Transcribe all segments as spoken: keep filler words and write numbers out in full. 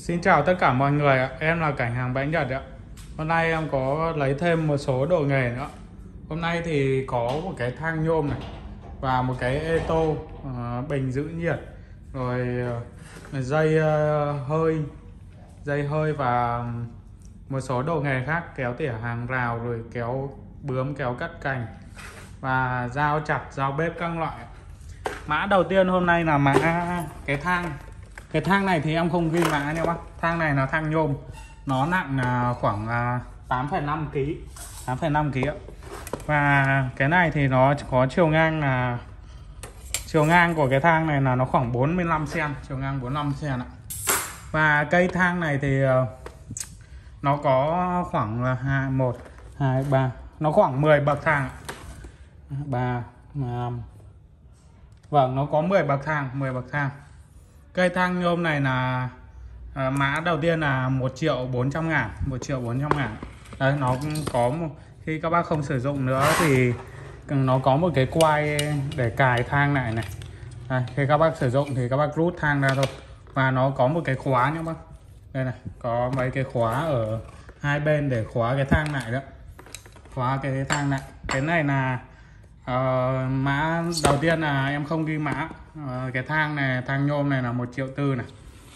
Xin chào tất cả mọi người ạ, em là Cảnh Hàng Bánh Nhật ạ. Hôm nay em có lấy thêm một số đồ nghề nữa. Hôm nay thì có một cái thang nhôm này và một cái ê tô uh, bình giữ nhiệt, rồi uh, dây uh, hơi, dây hơi và một số đồ nghề khác, kéo tỉa hàng rào, rồi kéo bướm, kéo cắt cành và dao chặt, dao bếp các loại. Mã đầu tiên hôm nay là mã cái thang. Cái thang này thì em không ghi mã nha bác. Thang này là thang nhôm. Nó nặng khoảng tám phẩy năm ki lô gam. tám phẩy năm ki lô gam. Và cái này thì nó có chiều ngang là chiều ngang của cái thang này là nó khoảng bốn mươi lăm xăng-ti-mét, chiều ngang bốn mươi lăm xăng-ti-mét ạ. Và cây thang này thì nó có khoảng là một, hai, ba, nó khoảng mười bậc thang. ba, năm. Vâng, nó có mười bậc thang, mười bậc thang. Cây thang nhôm này là à, mã đầu tiên là một triệu bốn trăm ngàn, một triệu bốn trăm ngàn. Đấy, nó có một, khi các bác không sử dụng nữa thì nó có một cái quai để cài thang này này. Đây, khi các bác sử dụng thì các bác rút thang ra thôi. Và nó có một cái khóa nhé bác. Đây này, có mấy cái khóa ở hai bên để khóa cái thang này đó. Khóa cái thang này. Cái này là uh, mã đầu tiên là em không ghi mã. Uh, cái thang này, thang nhôm này là một triệu tư này.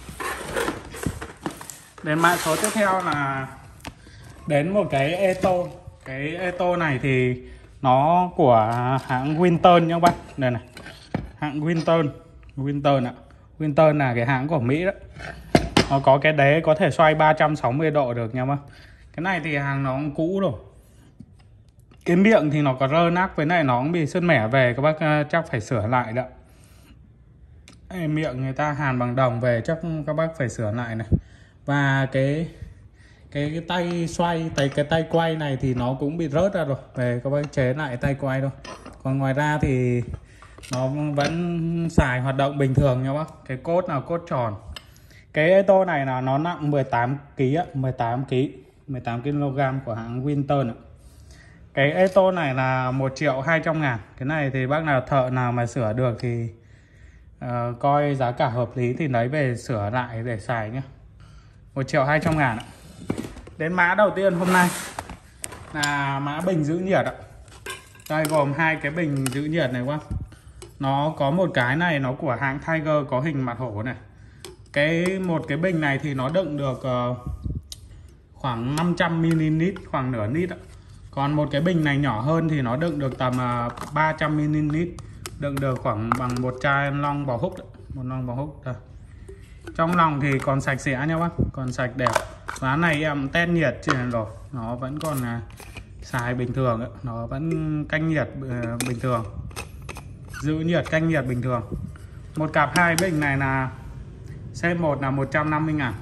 Đến mã số tiếp theo là đến một cái ê tô. Cái ê tô này thì nó của hãng Winton nhá bác. Đây này, hãng Winton. Winton ạ. Winton là cái hãng của Mỹ đó. Nó có cái đế có thể xoay ba trăm sáu mươi độ được nha bác. Cái này thì hàng nó cũng cũ rồi. Cái miệng thì nó có rơ nát, với này nó cũng bị sứt mẻ về, các bác chắc phải sửa lại đó. Miệng người ta hàn bằng đồng về, chắc các bác phải sửa lại này. Và cái cái, cái tay xoay, tay cái tay quay này thì nó cũng bị rớt ra rồi, về các bác chế lại tay quay thôi. Còn ngoài ra thì nó vẫn xài hoạt động bình thường nha bác. Cái cốt là cốt tròn. Cái ê tô này là nó nặng mười tám ki lô gam, mười tám ki lô gam, mười tám ki lô gam của hãng Winton ạ. Cái ê tô này là một triệu hai trăm ngàn. Cái này thì bác nào thợ nào mà sửa được thì uh, coi giá cả hợp lý thì lấy về sửa lại để xài nhé. Một triệu hai trăm ngàn ạ. Đến mã đầu tiên hôm nay là mã bình giữ nhiệt ạ. Đây gồm hai cái bình giữ nhiệt này quá. Nó có một cái này nó của hãng Tiger, có hình mặt hổ này. Cái một cái bình này thì nó đựng được uh, khoảng năm trăm mi li lít, khoảng nửa lít ạ. Còn một cái bình này nhỏ hơn thì nó đựng được tầm uh, ba trăm mi li lít, đựng được khoảng bằng một chai long bò húc đấy. Một long bò húc đây. Trong lòng thì còn sạch sẽ nha bác, còn sạch đẹp. Giá này em test nhiệt trên rồi, nó vẫn còn uh, xài bình thường ấy. Nó vẫn canh nhiệt uh, bình thường, giữ nhiệt canh nhiệt bình thường. Một cặp hai bình này là xê một là một trăm năm mươi ngàn.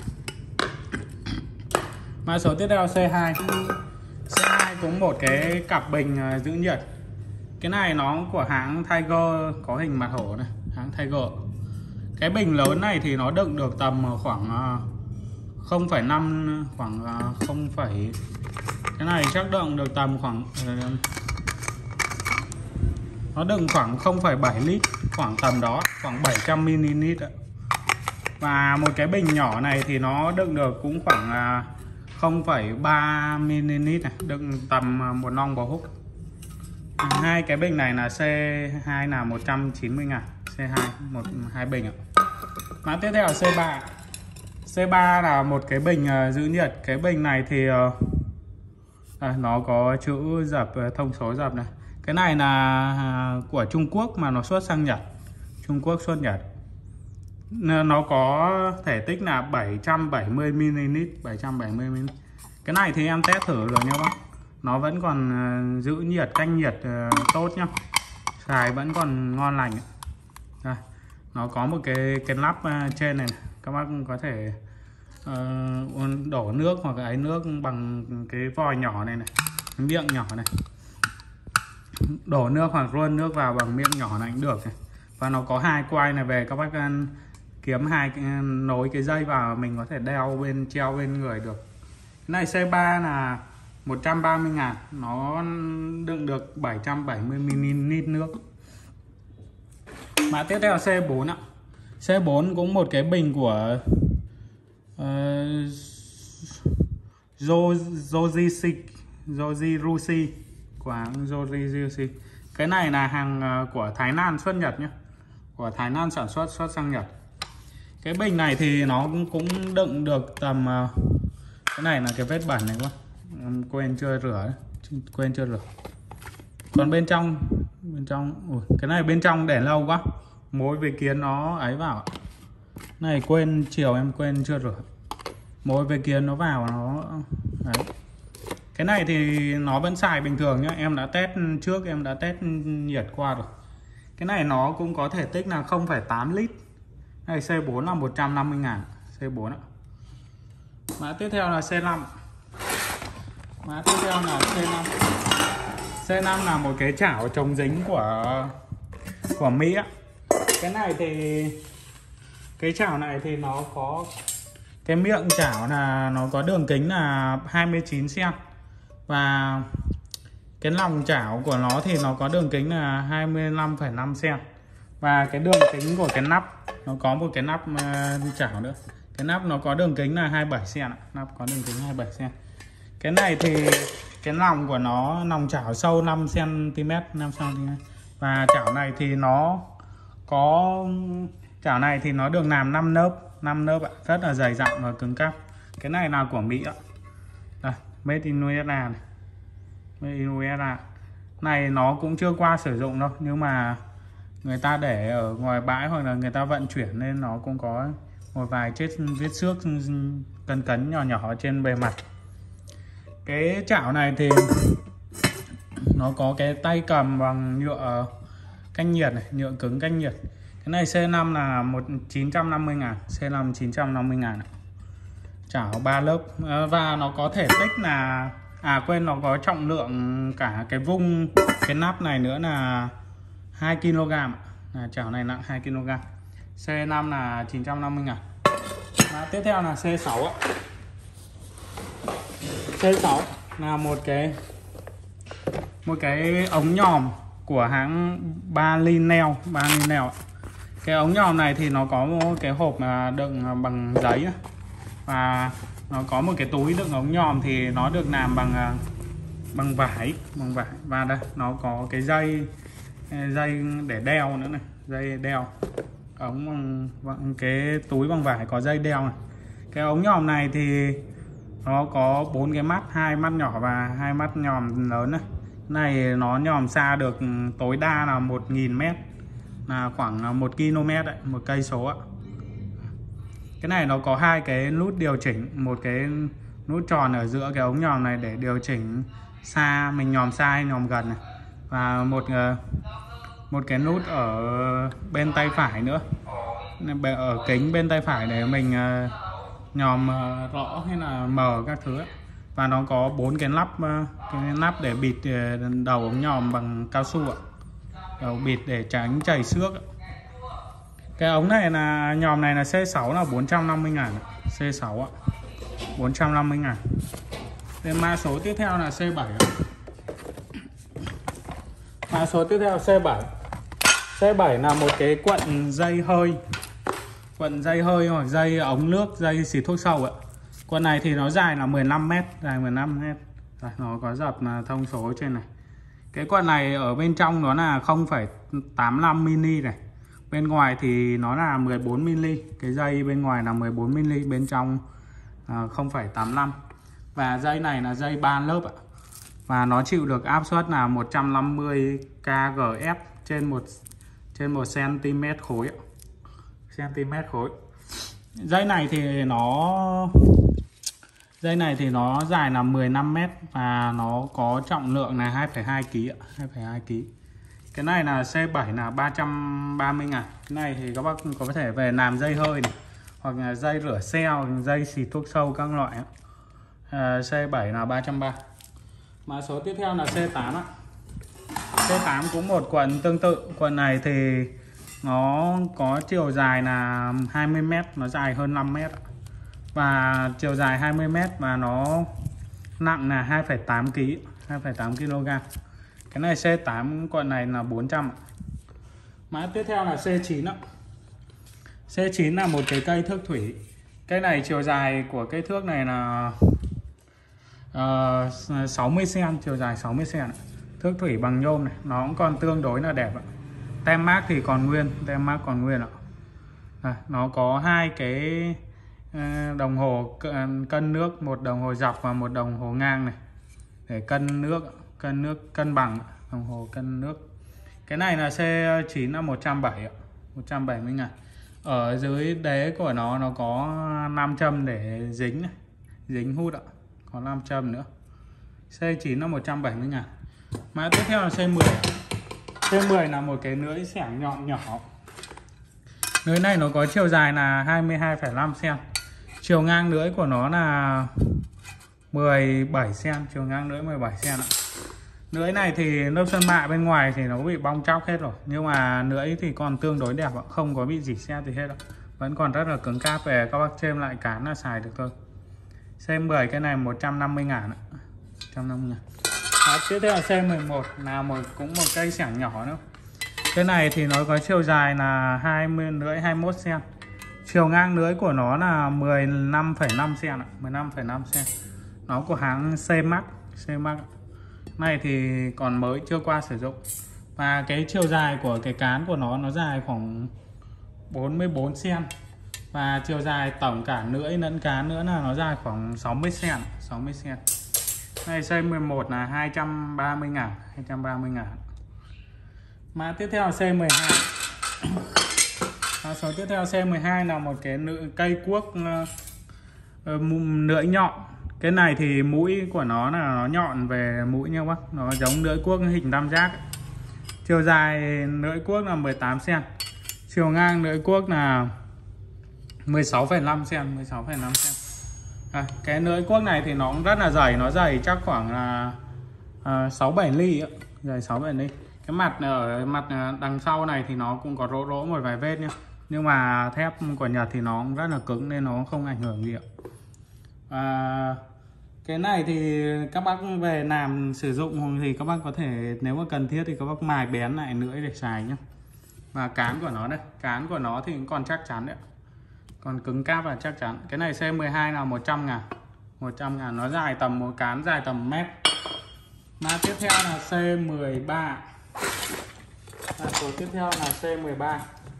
Mã số tiếp theo xê hai. xê hai cũng một cái cặp bình uh, giữ nhiệt. Cái này nó của hãng Tiger, có hình mặt hổ này, hãng Tiger. Cái bình lớn này thì nó đựng được tầm khoảng uh, không phẩy năm, khoảng uh, không, cái này chắc đựng được tầm khoảng uh, nó đựng khoảng không phẩy bảy lít, khoảng tầm đó, khoảng bảy trăm mi li lít ạ. Và một cái bình nhỏ này thì nó đựng được cũng khoảng uh, không phẩy ba mi li lít này, đựng tầm uh, một nong bò húc. Hai cái bình này là xê hai là một trăm chín mươi ngàn, xê hai một hai bình ạ. Mã tiếp theo là xê ba. xê ba là một cái bình uh, giữ nhiệt. Cái bình này thì uh, à, nó có chữ dập, thông số dập này. Cái này là uh, của Trung Quốc mà nó xuất sang Nhật. Trung Quốc xuất Nhật. Nó có thể tích là bảy trăm bảy mươi mi li lít, bảy trăm bảy mươi mi li lít. Cái này thì em test thử rồi nha bác. Nó vẫn còn uh, giữ nhiệt, canh nhiệt uh, tốt nhá. Xài vẫn còn ngon lành. Đây, nó có một cái cái nắp uh, trên này, này. Các bác có thể uh, đổ nước hoặc ấy nước bằng cái vòi nhỏ này này, cái miệng nhỏ này. Đổ nước hoặc ruôn nước vào bằng miệng nhỏ này cũng được này. Và nó có hai quai này về, các bác uh, kiếm hai cái, nối cái dây vào, mình có thể đeo bên, treo bên người được. Cái này xê ba là một trăm ba mươi ngàn. Nó đựng được bảy trăm bảy mươi mi li lít nước. Mã tiếp theo là xê bốn ạ. xê bốn cũng một cái bình của uh, Jojirushi Jojirushi của hãng Jojirushi. Cái này là hàng của Thái Lan xuất Nhật nhé, của Thái Lan sản xuất xuất sang Nhật. Cái bình này thì nó cũng, cũng đựng được tầm uh, cái này là cái vết bẩn này quá, em quên chưa rửa, quên chưa rửa. Còn bên trong bên trong ui, cái này bên trong để lâu quá, mối với kiến nó ấy vào. Này quên chiều em quên chưa rửa, mối với kiến nó vào nó đấy. Cái này thì nó vẫn xài bình thường nhá, em đã test trước, em đã test nhiệt qua rồi. Cái này nó cũng có thể tích là không phẩy tám lít. Này C bốn là một trăm năm mươi ngàn, C bốn ạ. Mã tiếp theo là C năm. Mã tiếp theo là C năm. C năm là một cái chảo chống dính của của Mỹ á. Cái này thì cái chảo này thì nó có cái miệng chảo là nó có đường kính là hai mươi chín xăng-ti-mét. Và cái lòng chảo của nó thì nó có đường kính là hai mươi lăm phẩy năm xăng-ti-mét. Và cái đường kính của cái nắp, nó có một cái nắp chảo nữa. Cái nắp nó có đường kính là hai mươi bảy xăng-ti-mét. Nắp có đường kính hai mươi bảy xăng-ti-mét. Cái này thì cái lòng của nó, lòng chảo sâu năm xăng-ti-mét, năm xăng-ti-mét. Và chảo này thì nó có, chảo này thì nó được làm năm lớp, năm lớp ạ, rất là dày dặn và cứng cáp. Cái này là của Mỹ ạ. Đây, Made in u ét a này. Made in u ét a. Này nó cũng chưa qua sử dụng đâu, nhưng mà người ta để ở ngoài bãi hoặc là người ta vận chuyển nên nó cũng có một vài chiếc vết xước cấn cấn nhỏ nhỏ trên bề mặt. Cái chảo này thì nó có cái tay cầm bằng nhựa cách nhiệt này, nhựa cứng cách nhiệt. Cái này C năm là một chín trăm năm mươi ngàn, C năm chín trăm năm mươi ngàn. Chảo ba lớp. Và nó có thể tích là, à quên, nó có trọng lượng cả cái vung cái nắp này nữa là hai ki lô gam. À, chảo này nặng hai ki lô gam. C năm là chín trăm năm mươi ngàn. Và tiếp theo là C sáu ạ. C sáu là một cái một cái ống nhòm của hãng Balinel, Balinel. Cái ống nhòm này thì nó có một cái hộp đựng bằng giấy và nó có một cái túi đựng ống nhòm thì nó được làm bằng bằng vải, bằng vải. Và đây nó có cái dây dây để đeo nữa này, dây đeo. Ống bằng, bằng cái túi bằng vải có dây đeo này. Cái ống nhòm này thì nó có bốn cái mắt, hai mắt nhỏ và hai mắt nhòm lớn này. Này nó nhòm xa được tối đa là một nghìn mét, là khoảng một ki lô mét đấy, một cây số ạ. Cái này nó có hai cái nút điều chỉnh, một cái nút tròn ở giữa cái ống nhòm này để điều chỉnh xa, mình nhòm xa hay nhòm gần này. Và một một cái nút ở bên tay phải nữa, ở kính bên tay phải để mình nhòm rõ hay là mờ các thứ ấy. Và nó có bốn cái nắp, cái nắp để bịt đầu ống nhòm bằng cao su ạ, đầu bịt để tránh chảy xước ạ. Cái ống này là nhòm này là C sáu là bốn trăm năm mươi ngàn, C sáu ạ, bốn trăm năm mươi ngàn. Đến mã số tiếp theo là C bảy ạ. Mã số tiếp theo C bảy. C bảy là một cái cuộn dây hơi, cuộn dây hơi hoặc dây ống nước, dây xịt thuốc sâu ạ. Cuộn này thì nó dài là mười lăm mét, dài mười lăm mét. Rồi, nó có dập thông số trên này. Cái cuộn này ở bên trong nó là không phẩy tám mươi lăm mi-li này. Bên ngoài thì nó là mười bốn mi-li. Cái dây bên ngoài là mười bốn mi-li, bên trong không phẩy tám mươi lăm. Và dây này là dây ba lớp ạ. Và nó chịu được áp suất là một trăm năm mươi ca giê ép trên một trên một cm khối ạ. Cm khối. Dây này thì nó dây này thì nó dài là mười lăm mét và nó có trọng lượng là hai phẩy hai ki lô gam ạ, hai phẩy hai ki lô gam. Cái này là C bảy là ba trăm ba mươi ngàn. Cái này thì các bác có thể về làm dây hơi này, hoặc là dây rửa xe, hoặc dây xịt thuốc sâu các loại. À, C bảy là ba trăm ba mươi. Mã số tiếp theo là C tám ạ. C tám cũng một cuộn tương tự. Cuộn này thì nó có chiều dài là hai mươi mét, nó dài hơn năm mét. Và chiều dài hai mươi mét và nó nặng là hai phẩy tám ki lô gam, hai phẩy tám ki lô gam. Cái này C tám, cuộn này là bốn trăm. Mã tiếp theo là C chín ạ. C chín là một cái cây thước thủy. Cái này chiều dài của cái thước này là uh, sáu mươi xăng-ti-mét, chiều dài sáu mươi xăng-ti-mét. Thước thủy bằng nhôm này, nó cũng còn tương đối là đẹp ạ. Tem mác thì còn nguyên, tem mác còn nguyên ạ. À, nó có hai cái uh, đồng hồ cân nước, một đồng hồ dọc và một đồng hồ ngang này để cân nước, cân nước cân bằng, đồng hồ cân nước. Cái này là C chín là một trăm bảy mươi ạ, một trăm bảy mươi ngàn. Ở dưới đế của nó nó có nam châm để dính này, dính hút ạ, có nam châm nữa. C chín là một trăm bảy mươi ngàn. Mã tiếp theo là C mười. C mười là một cái lưỡi xẻng nhọn nhỏ. Lưỡi này nó có chiều dài là hai mươi hai phẩy năm xăng-ti-mét. Chiều ngang lưỡi của nó là mười bảy xăng-ti-mét, chiều ngang lưỡi mười bảy xăng-ti-mét ạ. Lưỡi này thì lớp sơn mạ bên ngoài thì nó bị bong tróc hết rồi, nhưng mà lưỡi thì còn tương đối đẹp ạ, không có bị rỉ sét gì hết ạ. Vẫn còn rất là cứng cáp, về các bác chêm lại cán là xài được thôi. C mười cái này một trăm năm mươi ngàn ạ. một trăm năm mươi ngàn. Đó, tiếp theo là C mười một là một cũng một cây xẻng nhỏ nữa. Cái này thì nó có chiều dài là hai mươi lưỡi hai mươi mốt xăng-ti-mét. Chiều ngang lưỡi của nó là mười lăm phẩy năm xăng-ti-mét ạ, mười lăm phẩy năm xăng-ti-mét. Nó của hãng C-Max, C-Max. Này thì còn mới chưa qua sử dụng. Và cái chiều dài của cái cán của nó nó dài khoảng bốn mươi bốn xăng-ti-mét. Và chiều dài tổng cả lưỡi lẫn cán nữa là nó dài khoảng sáu mươi xăng-ti-mét, sáu mươi xăng-ti-mét. Này C mười một là hai trăm ba mươi ngàn, hai trăm ba mươi ngàn. Mã tiếp theo là C mười hai. Mã số tiếp theo C mười hai là một cái cây cuốc uh, lưỡi nhọn. Cái này thì mũi của nó là nó nhọn về mũi nha bác, nó giống lưỡi cuốc hình tam giác. Chiều dài lưỡi cuốc là mười tám xăng-ti-mét. Chiều ngang lưỡi cuốc là mười sáu phẩy năm xăng-ti-mét, mười sáu phẩy năm xăng-ti-mét. À, cái lưỡi cuốc này thì nó cũng rất là dày, nó dày chắc khoảng là à, sáu bảy ly ạ, dày sáu bảy ly. Cái mặt ở mặt đằng sau này thì nó cũng có rỗ rỗ một vài vết nhá. Nhưng mà thép của Nhật thì nó cũng rất là cứng nên nó không ảnh hưởng gì ạ. À, cái này thì các bác về làm sử dụng thì các bác có thể, nếu mà cần thiết thì các bác mài bén lại lưỡi để xài nhá. Và cán của nó đây, cán của nó thì cũng còn chắc chắn đấy, còn cứng cáp và chắc chắn. Cái này C mười hai là một trăm ngàn, một trăm ngàn. Nó dài tầm, một cán dài tầm mét. Mã tiếp theo là C mười ba. Mã số tiếp theo là C mười ba.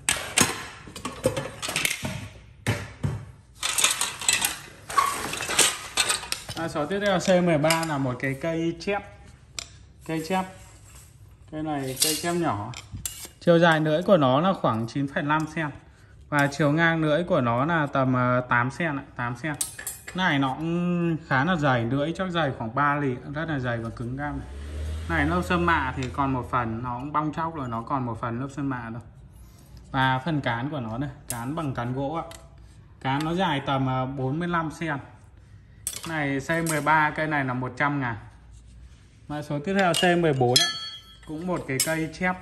Mã số tiếp theo C mười ba là một cái cây chép. Cây chép. Cái này cây chép nhỏ. Chiều dài lưỡi của nó là khoảng chín phẩy năm xăng-ti-mét. Và chiều ngang lưỡi của nó là tầm tám xăng-ti-mét, tám xăng-ti-mét. Này nó cũng khá là dày, lưỡi chắc dày khoảng ba ly, rất là dày và cứng cáp. Này lớp sơn mạ thì còn một phần, nó cũng bong tróc rồi, nó còn một phần lớp sơn mạ thôi. Và phần cán của nó đây, cán bằng cán gỗ ạ. Cán nó dài tầm bốn mươi lăm xăng-ti-mét. Này C mười ba, cây này là một trăm ngàn. Mã số tiếp theo C mười bốn ạ. Cũng một cái cây chép.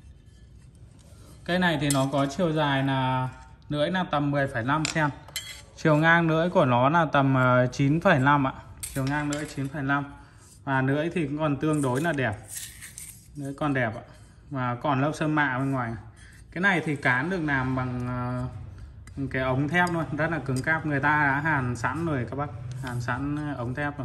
Cây này thì nó có chiều dài là lưỡi là tầm mười phẩy năm xăng-ti-mét. Chiều ngang lưỡi của nó là tầm chín phẩy năm ạ. Chiều ngang lưỡi chín phẩy năm. Và lưỡi thì còn tương đối là đẹp. Lưỡi còn đẹp ạ. Và còn lớp sơn mạ bên ngoài. Cái này thì cán được làm bằng uh, cái ống thép luôn, rất là cứng cáp. Người ta đã hàn sẵn rồi các bác, hàn sẵn ống thép rồi.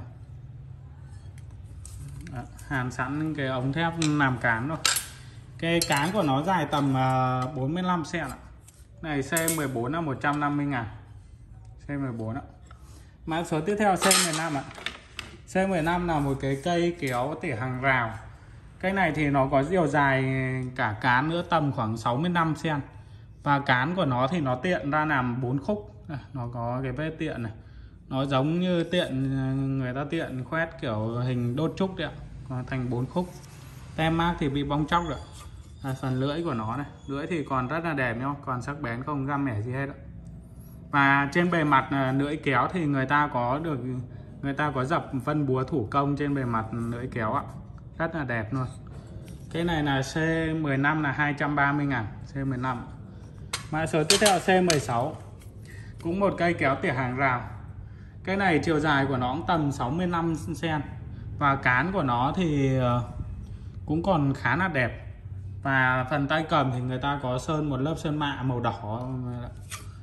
Đó, hàn sẵn cái ống thép làm cán rồi. Cái cán của nó dài tầm uh, bốn mươi lăm xăng-ti-mét ạ. Này C mười bốn là một trăm năm mươi ngàn. C mười bốn ạ. Mã số tiếp theo C mười lăm ạ. C mười lăm là một cái cây kéo tỉa hàng rào. Cái này thì nó có chiều dài cả cán nữa tầm khoảng sáu mươi lăm xăng-ti-mét. Và cán của nó thì nó tiện ra làm bốn khúc. Nó có cái vết tiện này. Nó giống như tiện người ta tiện khoét kiểu hình đốt trúc đấy ạ. Còn thành bốn khúc. Tem mác thì bị bong tróc rồi. À, phần lưỡi của nó này, lưỡi thì còn rất là đẹp nhá, còn sắc bén, không răm mẻ gì hết ạ. Và trên bề mặt lưỡi kéo thì người ta có được, người ta có dập vân búa thủ công trên bề mặt lưỡi kéo ạ, rất là đẹp luôn. Cái này là C mười lăm là hai trăm ba mươi ngàn. C mười lăm. Mã số tiếp theo là C mười sáu. Cũng một cây kéo tỉa hàng rào. Cái này chiều dài của nó cũng tầm sáu mươi lăm xăng-ti-mét. Và cán của nó thì cũng còn khá là đẹp. Và phần tay cầm thì người ta có sơn một lớp sơn mạ màu đỏ,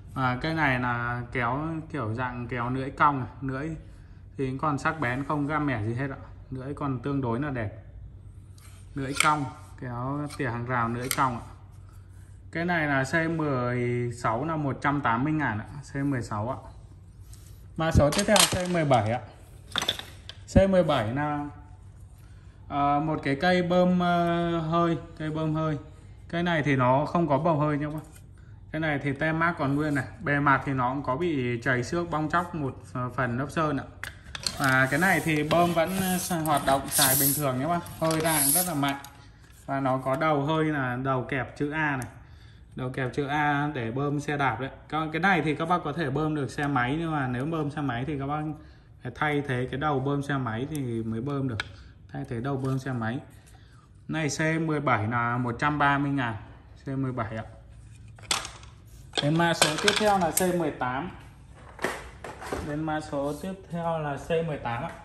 À, cây này là kéo kiểu dạng kéo lưỡi cong này. Lưỡi thì còn sắc bén, không găm mẻ gì hết ạ. Lưỡi còn tương đối là đẹp. Lưỡi cong, kéo tỉa hàng rào lưỡi cong ạ. Cái này là C mười sáu là một trăm tám mươi ngàn ạ. C mười sáu ạ. Mã số tiếp theo C mười bảy ạ. C mười bảy là à, một cái cây bơm uh, hơi, cây bơm hơi. Cái này thì nó không có bầu hơi nhá các bác. Cái này thì tem mác còn nguyên này, bề mặt thì nó cũng có bị chảy xước bong chóc một phần lớp sơn ạ. Và cái này thì bơm vẫn hoạt động xài bình thường nhé bác. Hơi ra rất là mạnh. Và nó có đầu hơi là đầu kẹp chữ A này. Đầu kẹp chữ A để bơm xe đạp đấy. Cái này thì các bác có thể bơm được xe máy, nhưng mà nếu bơm xe máy thì các bác phải thay thế cái đầu bơm xe máy thì mới bơm được. Thay thế đầu bơm xe máy. Này C mười bảy là một trăm ba mươi ngàn. C mười bảy ạ. Đến mã số tiếp theo là C mười tám. Đến mã số tiếp theo là C mười tám ạ.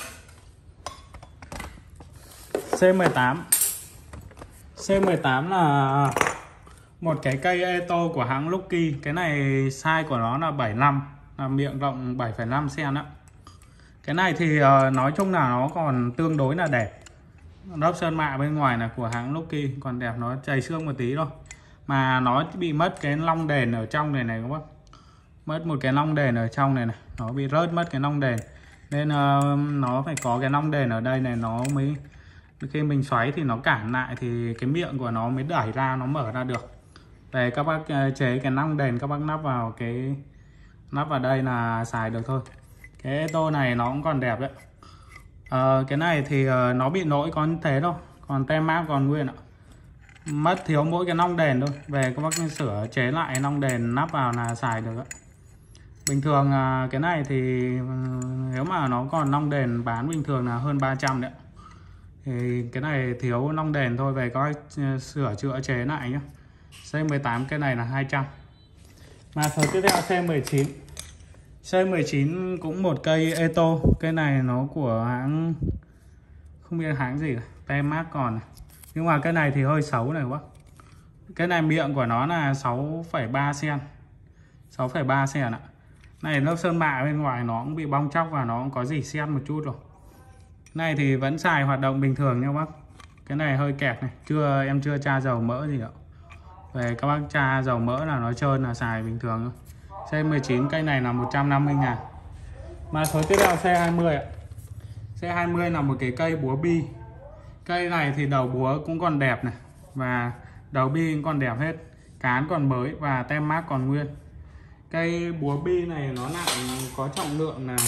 C mười tám. C mười tám là một cái cây Eto của hãng Lucky. Cái này size của nó là bảy mươi lăm, là miệng rộng bảy phẩy năm xăng-ti-mét ạ. Cái này thì nói chung là nó còn tương đối là đẹp. Lớp sơn mạ bên ngoài là của hãng Lucky, còn đẹp, nó chảy xương một tí thôi. Mà nó bị mất cái long đèn ở trong này này các bác. Mất một cái long đèn ở trong này này. Nó bị rớt mất cái long đèn. Nên uh, nó phải có cái long đèn ở đây này, nó mới khi mình xoáy thì nó cản lại thì cái miệng của nó mới đẩy ra, nó mở ra được. Để các bác uh, chế cái long đèn, các bác nắp vào cái nắp vào đây là xài được thôi. Cái Eto này nó cũng còn đẹp đấy. Uh, cái này thì uh, nó bị lỗi có như thế thôi. Còn tem mác còn nguyên ạ. Mất thiếu mỗi cái nong đèn thôi. Về các bác sửa chế lại nong đèn nắp vào là xài được ạ. Bình thường cái này thì nếu mà nó còn nong đèn bán bình thường là hơn ba trăm đấy. Thì cái này thiếu nong đèn thôi, về các bác sửa chữa chế lại nhé. C mười tám cái này là hai trăm. Mà số tiếp theo C mười chín. C mười chín cũng một cây Eto. Cái này nó của hãng, không biết hãng gì, tem mác còn này. Nhưng mà cái này thì hơi xấu này quá. Cái này miệng của nó là sáu phẩy ba xăng-ti-mét. sáu phẩy ba xăng-ti-mét ạ. Này lớp sơn mạ bên ngoài nó cũng bị bong chóc và nó cũng có gì xen một chút rồi. Này thì vẫn xài hoạt động bình thường nha bác. Cái này hơi kẹt này, chưa em chưa tra dầu mỡ gì ạ. Về các bác tra dầu mỡ là nó trơn là xài bình thường thôi. C mười chín cây này là một trăm năm mươi ngàn. Mà số tiếp theo C hai mươi ạ. C hai mươi là một cái cây búa bi. Cây này thì đầu búa cũng còn đẹp này, và đầu bi cũng còn đẹp hết, cán còn mới và tem mác còn nguyên. Cây búa bi này nó nặng, có trọng lượng là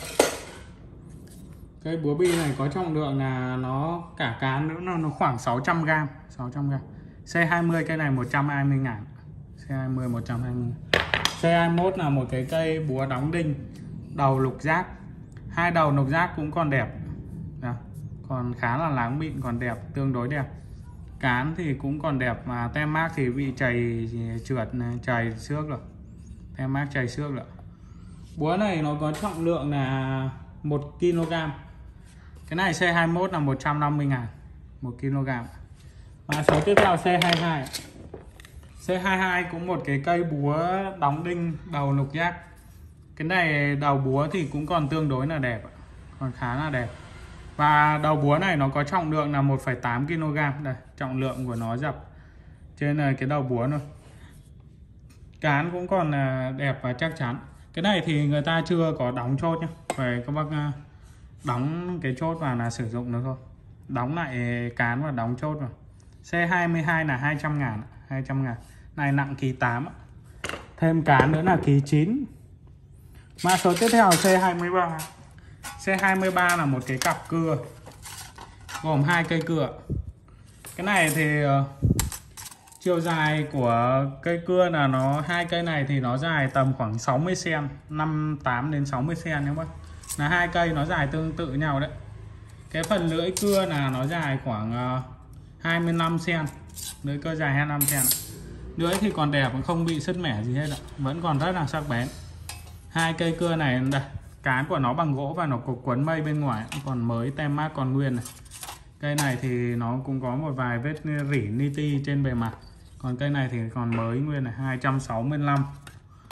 cây búa bi này có trọng lượng là nó cả cán nữa nó khoảng sáu trăm gam. sáu trăm gam. C hai mươi cây này một trăm hai mươi ngàn. C hai mươi một trăm hai mươi. C hai mươi mốt là một cái cây búa đóng đinh, đầu lục giác. Hai đầu lục giác cũng còn đẹp. Đó. Còn khá là láng mịn, còn đẹp, tương đối đẹp. Cán thì cũng còn đẹp, mà tem mác thì bị chảy trượt, chảy xước rồi. Tem mác chảy xước rồi. Búa này nó có trọng lượng là một ki lô gam. Cái này C hai mươi mốt là một trăm năm mươi ngàn một ki lô gam. Và số tiếp theo C hai mươi hai. C hai mươi hai cũng một cái cây búa đóng đinh đầu lục giác. Cái này đầu búa thì cũng còn tương đối là đẹp, còn khá là đẹp. Và đầu búa này nó có trọng lượng là một phẩy tám ki lô gam. Đây, trọng lượng của nó dập trên này cái đầu búa thôi. Cán cũng còn đẹp và chắc chắn. Cái này thì người ta chưa có đóng chốt nhé. Về các bác đóng cái chốt vào là sử dụng được thôi. Đóng lại cán và đóng chốt vào. C hai mươi hai là hai trăm ngàn. hai trăm ngàn. Này nặng ký tám. Thêm cán nữa là ký chín. Mã số tiếp theo C hai mươi ba. C hai mươi ba là một cái cặp cưa gồm hai cây cưa. Cái này thì uh, chiều dài của cây cưa là nó hai cây này thì nó dài tầm khoảng sáu mươi xăng-ti-mét, năm mươi tám đến sáu mươi xăng-ti-mét nhé bác. Là hai cây nó dài tương tự nhau đấy. Cái phần lưỡi cưa là nó dài khoảng uh, hai mươi lăm xăng-ti-mét. Lưỡi cưa dài hai mươi lăm xăng-ti-mét. Lưỡi thì còn đẹp, không bị sứt mẻ gì hết ạ. Vẫn còn rất là sắc bén. Hai cây cưa này đây, cán của nó bằng gỗ và nó có quấn mây bên ngoài, còn mới, tem mác còn nguyên này. Cây này thì nó cũng có một vài vết rỉ niti trên bề mặt. Còn cây này thì còn mới nguyên này, hai trăm sáu mươi lăm.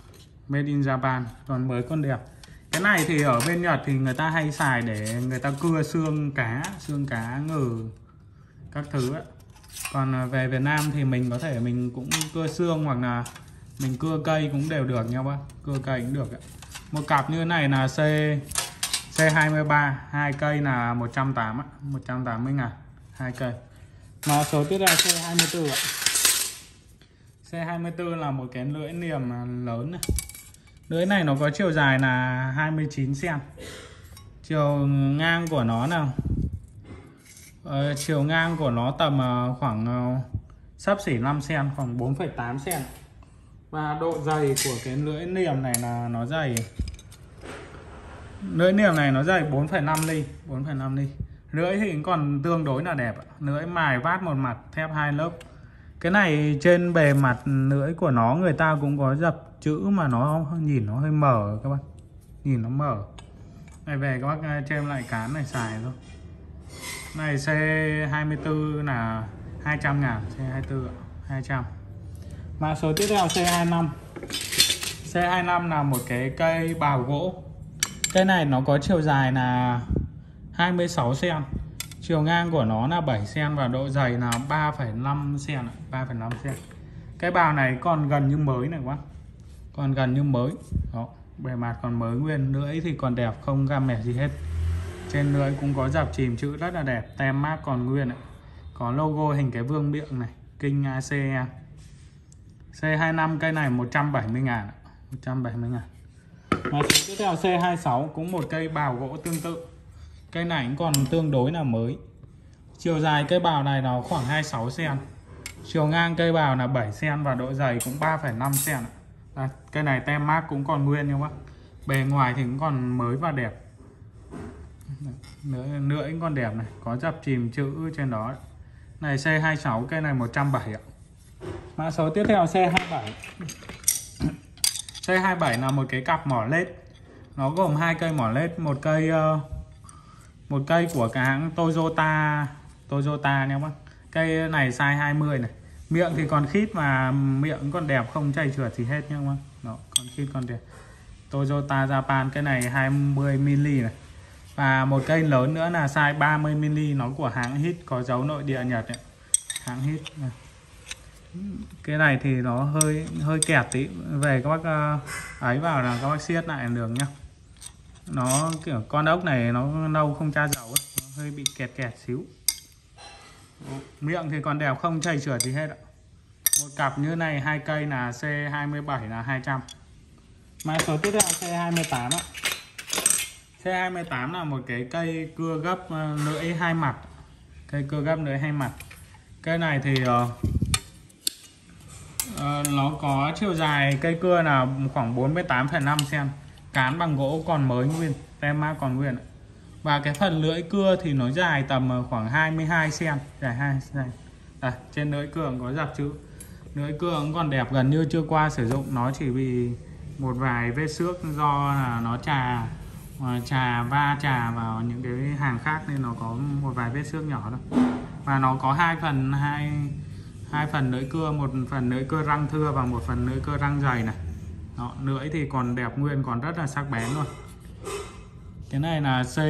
Made in Japan, còn mới con đẹp. Cái này thì ở bên Nhật thì người ta hay xài để người ta cưa xương cá, xương cá ngừ các thứ ấy. Còn về Việt Nam thì mình có thể mình cũng cưa xương hoặc là mình cưa cây cũng đều được nha bác. Cưa cây cũng được ấy. Một cặp như thế này là C C hai mươi ba, hai cây là một trăm tám mươi, một trăm tám mươi ngàn hai cây. Mà số tiếp theo C hai mươi tư ạ. C hai mươi tư là một cái lưỡi liềm lớn này. Lưỡi này nó có chiều dài là hai mươi chín xăng-ti-mét. Chiều ngang của nó nào ờ, chiều ngang của nó tầm khoảng xấp xỉ năm xăng-ti-mét, khoảng bốn phẩy tám xăng-ti-mét. Và độ dày của cái lưỡi liềm này là nó dày Lưỡi liềm này nó dày bốn phẩy năm ly, bốn phẩy năm ly. Lưỡi thì còn tương đối là đẹp. Lưỡi mài vát một mặt, thép hai lớp. Cái này trên bề mặt lưỡi của nó người ta cũng có dập chữ mà nó nhìn nó hơi mờ các bác. Nhìn nó mờ. Này về các bác chêm lại cán này xài thôi. Này C hai mươi tư là hai trăm ngàn, C hai mươi tư hai trăm. Mã số tiếp theo C hai mươi lăm. C hai mươi lăm là một cái cây bào gỗ. Cây này nó có chiều dài là hai mươi sáu xăng-ti-mét. Chiều ngang của nó là bảy xăng-ti-mét và độ dày là ba phẩy năm xăng-ti-mét, ba phẩy năm xăng-ti-mét. Cái bào này còn gần như mới này quá. Còn gần như mới. Đó, bề mặt còn mới nguyên, lưỡi thì còn đẹp, không găm mẻ gì hết. Trên lưỡi cũng có dập chìm chữ rất là đẹp, tem mác còn nguyên ạ. Có logo hình cái vương miện này, kinh a xê em. C hai mươi lăm cây này một trăm bảy mươi ngàn, một trăm bảy mươi ngàn. Và số tiếp theo C hai mươi sáu cũng một cây bào gỗ tương tự. Cây này cũng còn tương đối là mới. Chiều dài cây bào này nó khoảng hai mươi sáu xăng-ti-mét. Chiều ngang cây bào là bảy xăng-ti-mét và độ dày cũng ba phẩy năm xăng-ti-mét. Đây, cây này tem mác cũng còn nguyên nha bác. Bề ngoài thì cũng còn mới và đẹp. Lưỡi, lưỡi cũng còn đẹp này, có dập chìm chữ trên đó. Này C hai mươi sáu, cây này một trăm bảy mươi ạ. Mã số tiếp theo C hai mươi bảy. C hai mươi bảy là một cái cặp mỏ led. Nó gồm hai cây mỏ led, một cây uh, một cây của cái hãng Toyota Toyota nha bác. Cây này size hai mươi này. Miệng thì còn khít mà miệng còn đẹp, không chảy trượt gì hết nha bác. Đó, còn khít còn đẹp. Toyota Japan, cái này hai mươi mi-li-mét này. Và một cây lớn nữa là size ba mươi mi-li-mét, nó của hãng Hit, có dấu nội địa Nhật ấy. Hãng Hit này. Cái này thì nó hơi hơi kẹt tí, về các bác uh, ấy vào là các bác siết lại được nhá. Nó kiểu con ốc này nó lâu không tra dầu ấy, nó hơi bị kẹt kẹt xíu. Miệng thì còn đẹp, không chảy trượt gì hết ạ. Một cặp như này hai cây là C hai mươi bảy là hai trăm. Mã số tiếp theo C hai mươi tám ạ. C hai mươi tám là một cái cây cưa gấp uh, lưỡi hai mặt. Cây cưa gấp lưỡi hai mặt. Cây này thì uh, uh, nó có chiều dài cây cưa là khoảng bốn mươi tám phẩy năm xăng-ti-mét. Cán bằng gỗ còn mới nguyên, tem mác còn nguyên. Và cái phần lưỡi cưa thì nó dài tầm khoảng hai mươi hai xăng-ti-mét, dài hai xăng-ti-mét. Đây, trên lưỡi cưa có dập chữ. Lưỡi cưa cũng còn đẹp, gần như chưa qua sử dụng, nó chỉ bị một vài vết xước do là nó trà trà va trà vào những cái hàng khác nên nó có một vài vết xước nhỏ thôi. Và nó có hai phần hai hai phần lưỡi cưa, một phần lưỡi cưa răng thưa và một phần lưỡi cưa răng dày này. Đó, lưỡi thì còn đẹp nguyên, còn rất là sắc bén luôn. Cái này là C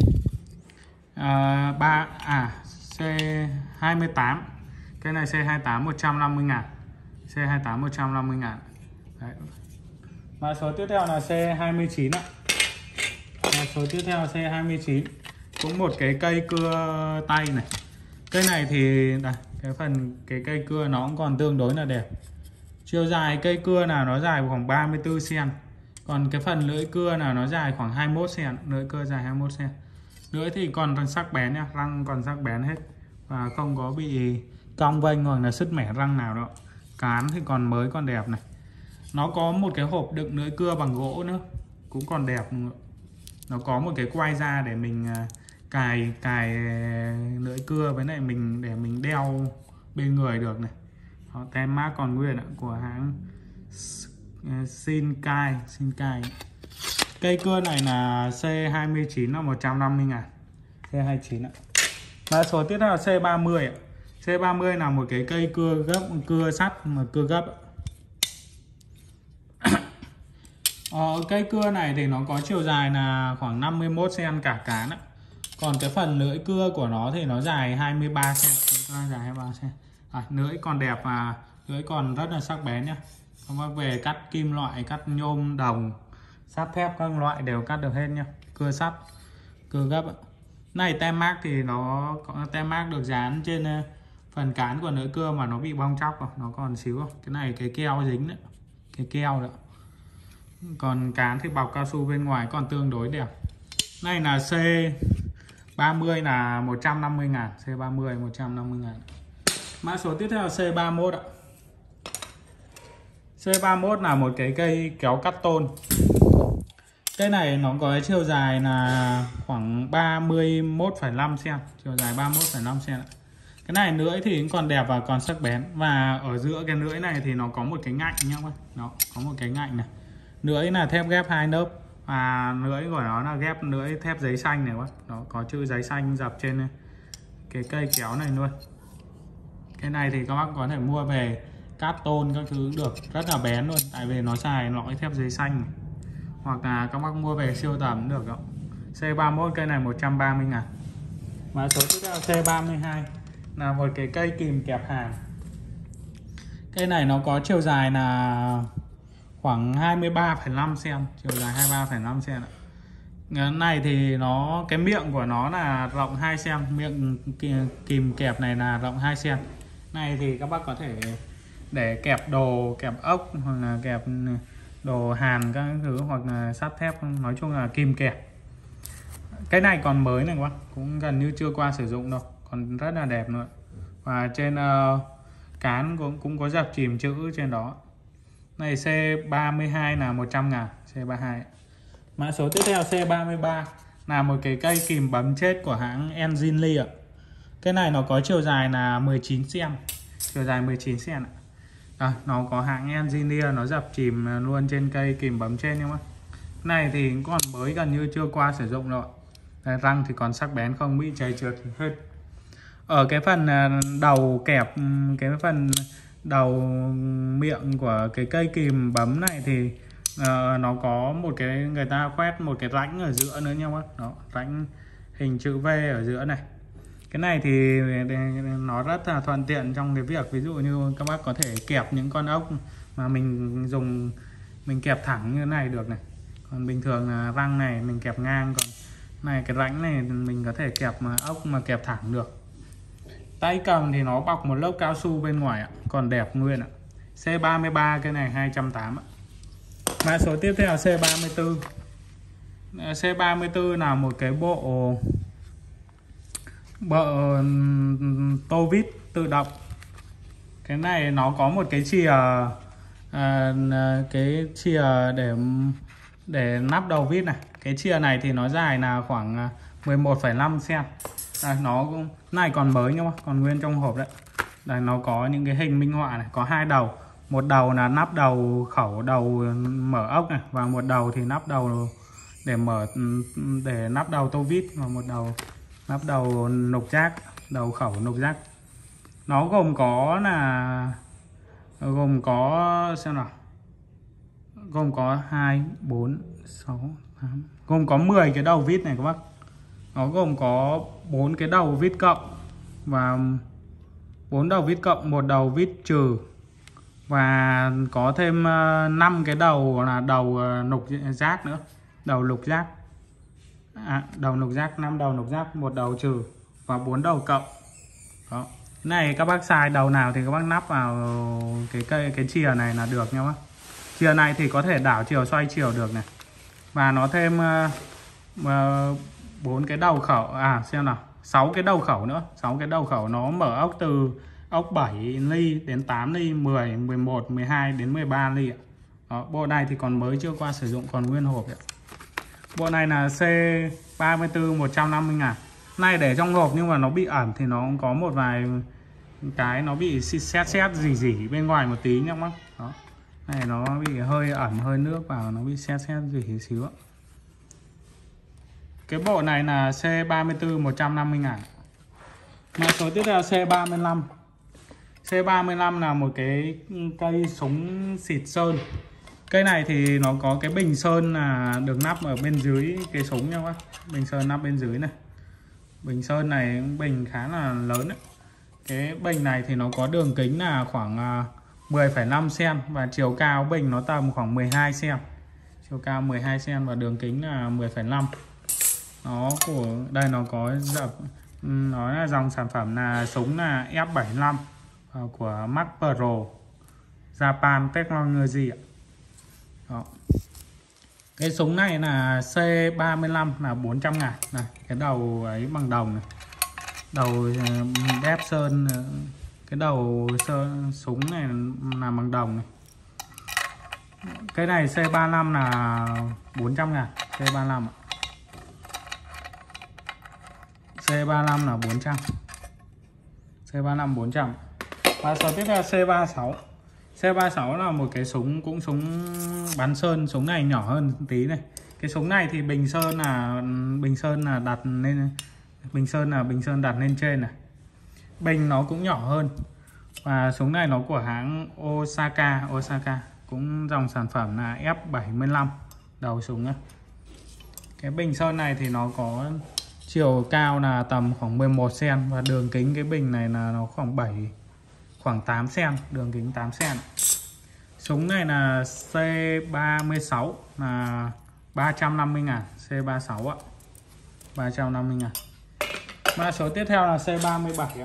à, ba à C hai mươi tám. Cái này C hai mươi tám một trăm năm mươi ngàn. C hai mươi tám một trăm năm mươi ngàn. Đấy. Và số tiếp theo là C hai mươi chín ạ. Và số tiếp theo C hai mươi chín cũng một cái cây cưa tay này. Cây này thì đây, cái phần cái cây cưa nó cũng còn tương đối là đẹp. Chiều dài cây cưa là nó dài khoảng ba mươi tư xăng-ti-mét. Còn cái phần lưỡi cưa là nó dài khoảng hai mươi mốt xăng-ti-mét. Lưỡi cưa dài hai mươi mốt xăng-ti-mét. Lưỡi thì còn sắc bén nha, răng còn sắc bén hết. Và không có bị cong vênh hoặc là sứt mẻ răng nào đâu. Cán thì còn mới, còn đẹp này. Nó có một cái hộp đựng lưỡi cưa bằng gỗ nữa, cũng còn đẹp nữa. Nó có một cái quai da để mình cài cài lưỡi cưa với lại mình để mình đeo bên người được này. Đó, tem mác còn nguyên ạ, của hãng Shinkai Shinkai. Cây cưa này là C hai mươi chín là một trăm năm mươi ngàn. C hai mươi chín ạ. Và số tiếp theo là C ba mươi ạ. C ba mươi là một cái cây cưa gấp, cưa sắt mà cưa gấp. Ờ, cây cưa này thì nó có chiều dài là khoảng năm mươi mốt xăng-ti-mét cả cán ạ. Còn cái phần lưỡi cưa của nó thì nó dài hai mươi ba xăng-ti-mét, dài hai mươi ba xăng-ti-mét. À, lưỡi còn đẹp và lưỡi còn rất là sắc bén nhá. Không về cắt kim loại, cắt nhôm, đồng, sắt thép các loại đều cắt được hết nhá. Cưa sắt, cưa gấp ạ. Này tem mác thì nó có tem mác được dán trên phần cán của lưỡi cưa mà nó bị bong tróc rồi, nó còn xíu không? Cái này cái keo dính đấy, cái keo đó. Còn cán thì bọc cao su bên ngoài còn tương đối đẹp. Này là C ba mươi là một trăm năm mươi ngàn, C ba mươi một trăm năm mươi ngàn. Mã số tiếp theo là C ba mươi mốt ạ. C ba mươi mốt là một cái cây kéo cắt tôn. Cây này nó có cái chiều dài là khoảng ba mươi mốt phẩy năm xăng-ti-mét, chiều dài ba mươi mốt phẩy năm xăng-ti-mét. Cái này lưỡi thì còn đẹp và còn sắc bén. Và ở giữa cái lưỡi này thì nó có một cái ngạnh nhá các bạn. Nó có một cái ngạnh này. Lưỡi là thép ghép hai lớp. Và lưỡi của nó là ghép lưỡi thép giấy xanh này các bạn. Nó có chữ giấy xanh dập trên cái cây kéo này luôn. Cái này thì các bác có thể mua về cát tôn các thứ được, rất là bén luôn. Tại vì nó xài lõi thép giấy xanh này. Hoặc là các bác mua về siêu tầm được không? C ba mươi mốt cây này một trăm ba mươi ngàn. Mã số tiếp theo C ba mươi hai là một cái cây kìm kẹp hàn. Cây này nó có chiều dài là khoảng hai mươi ba phẩy năm xăng-ti-mét, chiều dài hai mươi ba phẩy năm xăng-ti-mét. Cái này thì nó cái miệng của nó là rộng hai xăng-ti-mét, miệng kìm kẹp này là rộng hai xăng-ti-mét. Này thì các bác có thể để kẹp đồ, kẹp ốc hoặc là kẹp đồ hàn các thứ, hoặc là sắt thép, nói chung là kim kẹp. Cái này còn mới này các bác, cũng gần như chưa qua sử dụng đâu, còn rất là đẹp nữa. Và trên uh, cán cũng cũng có dập chìm chữ trên đó. Này C ba mươi hai là một trăm ngàn, C ba mươi hai. Mã số tiếp theo C ba mươi ba là một cái cây kìm bấm chết của hãng Engineer ạ. Cái này nó có chiều dài là mười chín xăng-ti-mét, chiều dài mười chín xăng-ti-mét ạ. À, nó có hãng Engineer, nó dập chìm luôn trên cây kìm bấm trên nhá. Này thì cũng còn mới, gần như chưa qua sử dụng rồi. Đây, răng thì còn sắc bén, không bị chảy trượt hết. Ở cái phần đầu kẹp, cái phần đầu miệng của cái cây kìm bấm này thì uh, nó có một cái, người ta khoét một cái rãnh ở giữa nữa nha bác. Đó, rãnh hình chữ V ở giữa này. Cái này thì nó rất là thuận tiện trong cái việc ví dụ như các bác có thể kẹp những con ốc mà mình dùng, mình kẹp thẳng như thế này được này. Còn bình thường là răng này mình kẹp ngang, còn này cái rãnh này mình có thể kẹp mà ốc mà kẹp thẳng được. Tay cầm thì nó bọc một lớp cao su bên ngoài ạ, còn đẹp nguyên ạ. C ba mươi ba cái này hai trăm tám mươi ạ. Mã số tiếp theo là C ba mươi tư. C ba mươi tư là một cái bộ bộ tô vít tự động. Cái này nó có một cái chìa à, cái chìa để để nắp đầu vít này. Cái chìa này thì nó dài là khoảng mười một phẩy năm xăng-ti-mét. Đây, nó cũng này còn mới nhá, còn nguyên trong hộp đấy. Đây, nó có những cái hình minh họa này, có hai đầu. Một đầu là nắp đầu khẩu đầu mở ốc này, và một đầu thì nắp đầu để mở để nắp đầu tô vít, và một đầu nắp đầu nục rác, đầu khẩu nục rác. Nó gồm có là gồm có xem nào. Gồm có hai, bốn, sáu, tám, gồm có mười cái đầu vít này các bác. Nó gồm có bốn cái đầu vít cộng và bốn đầu vít cộng, một đầu vít trừ, và có thêm năm cái đầu là đầu nục rác nữa, đầu lục rác. À, đầu nục rác, năm đầu nục rác, một đầu trừ và bốn đầu cộng. Đó. Cái này các bác xài đầu nào thì các bác nắp vào cái cây cái chìa này là được nha bác. Chìa này thì có thể đảo chiều xoay chiều được này. Và nó thêm bốn uh, cái đầu khẩu, à xem nào, sáu cái đầu khẩu nữa, sáu cái đầu khẩu nó mở ốc từ ốc bảy ly đến tám ly, mười, mười một, mười hai đến mười ba ly ạ. Đó, bộ này thì còn mới chưa qua sử dụng, còn nguyên hộp ạ. Bộ này là C ba mươi tư một trăm năm mươi ngàn. Này để trong hộp nhưng mà nó bị ẩm thì nó có một vài cái nó bị xét xét dỉ dỉ bên ngoài một tí nhá bác. Đó. Này nó bị hơi ẩm, hơi nước vào, nó bị xét xét dỉ xíu ạ. Cái bộ này là C ba mươi tư một trăm năm mươi ngàn. Mã số tiếp theo C ba mươi lăm. C ba mươi lăm là một cái cây súng xịt sơn. Cây này thì nó có cái bình sơn là được nắp ở bên dưới cái súng nha các bác. Bình sơn nắp bên dưới này. Bình sơn này bình khá là lớn đấy. Cái bình này thì nó có đường kính là khoảng mười phẩy năm xăng-ti-mét và chiều cao bình nó tầm khoảng mười hai xăng-ti-mét. Chiều cao mười hai xăng-ti-mét và đường kính là mười phẩy năm. Nó của đây nó có dập nó là dòng sản phẩm là súng là F bảy mươi lăm của Mac Pro Japan Technology. Đó. Cái súng này là C ba mươi lăm là bốn trăm ngàn này, cái đầu ấy bằng đồng này. Đầu đép sơn, cái đầu sơn súng này là bằng đồng này. Cái này C ba mươi lăm là bốn trăm ngàn, C ba mươi lăm ạ. C ba mươi lăm là bốn trăm. C ba mươi lăm bốn trăm. Và số tiếp theo C ba mươi sáu. C ba mươi sáu là một cái súng cũng súng bắn sơn, súng này nhỏ hơn tí này. Cái súng này thì bình sơn là bình sơn là đặt lên bình sơn là bình sơn đặt lên trên này. Bình nó cũng nhỏ hơn. Và súng này nó của hãng Osaka, Osaka cũng dòng sản phẩm là F bảy mươi lăm đầu súng á. Cái bình sơn này thì nó có chiều cao là tầm khoảng mười một xăng-ti-mét và đường kính cái bình này là nó khoảng bảy khoảng tám xăng-ti-mét, đường kính tám xăng-ti-mét. Súng này là C ba mươi sáu là ba trăm năm mươi ngàn, C ba mươi sáu ạ. ba trăm năm mươi ngàn. Mã số tiếp theo là C ba mươi bảy ạ.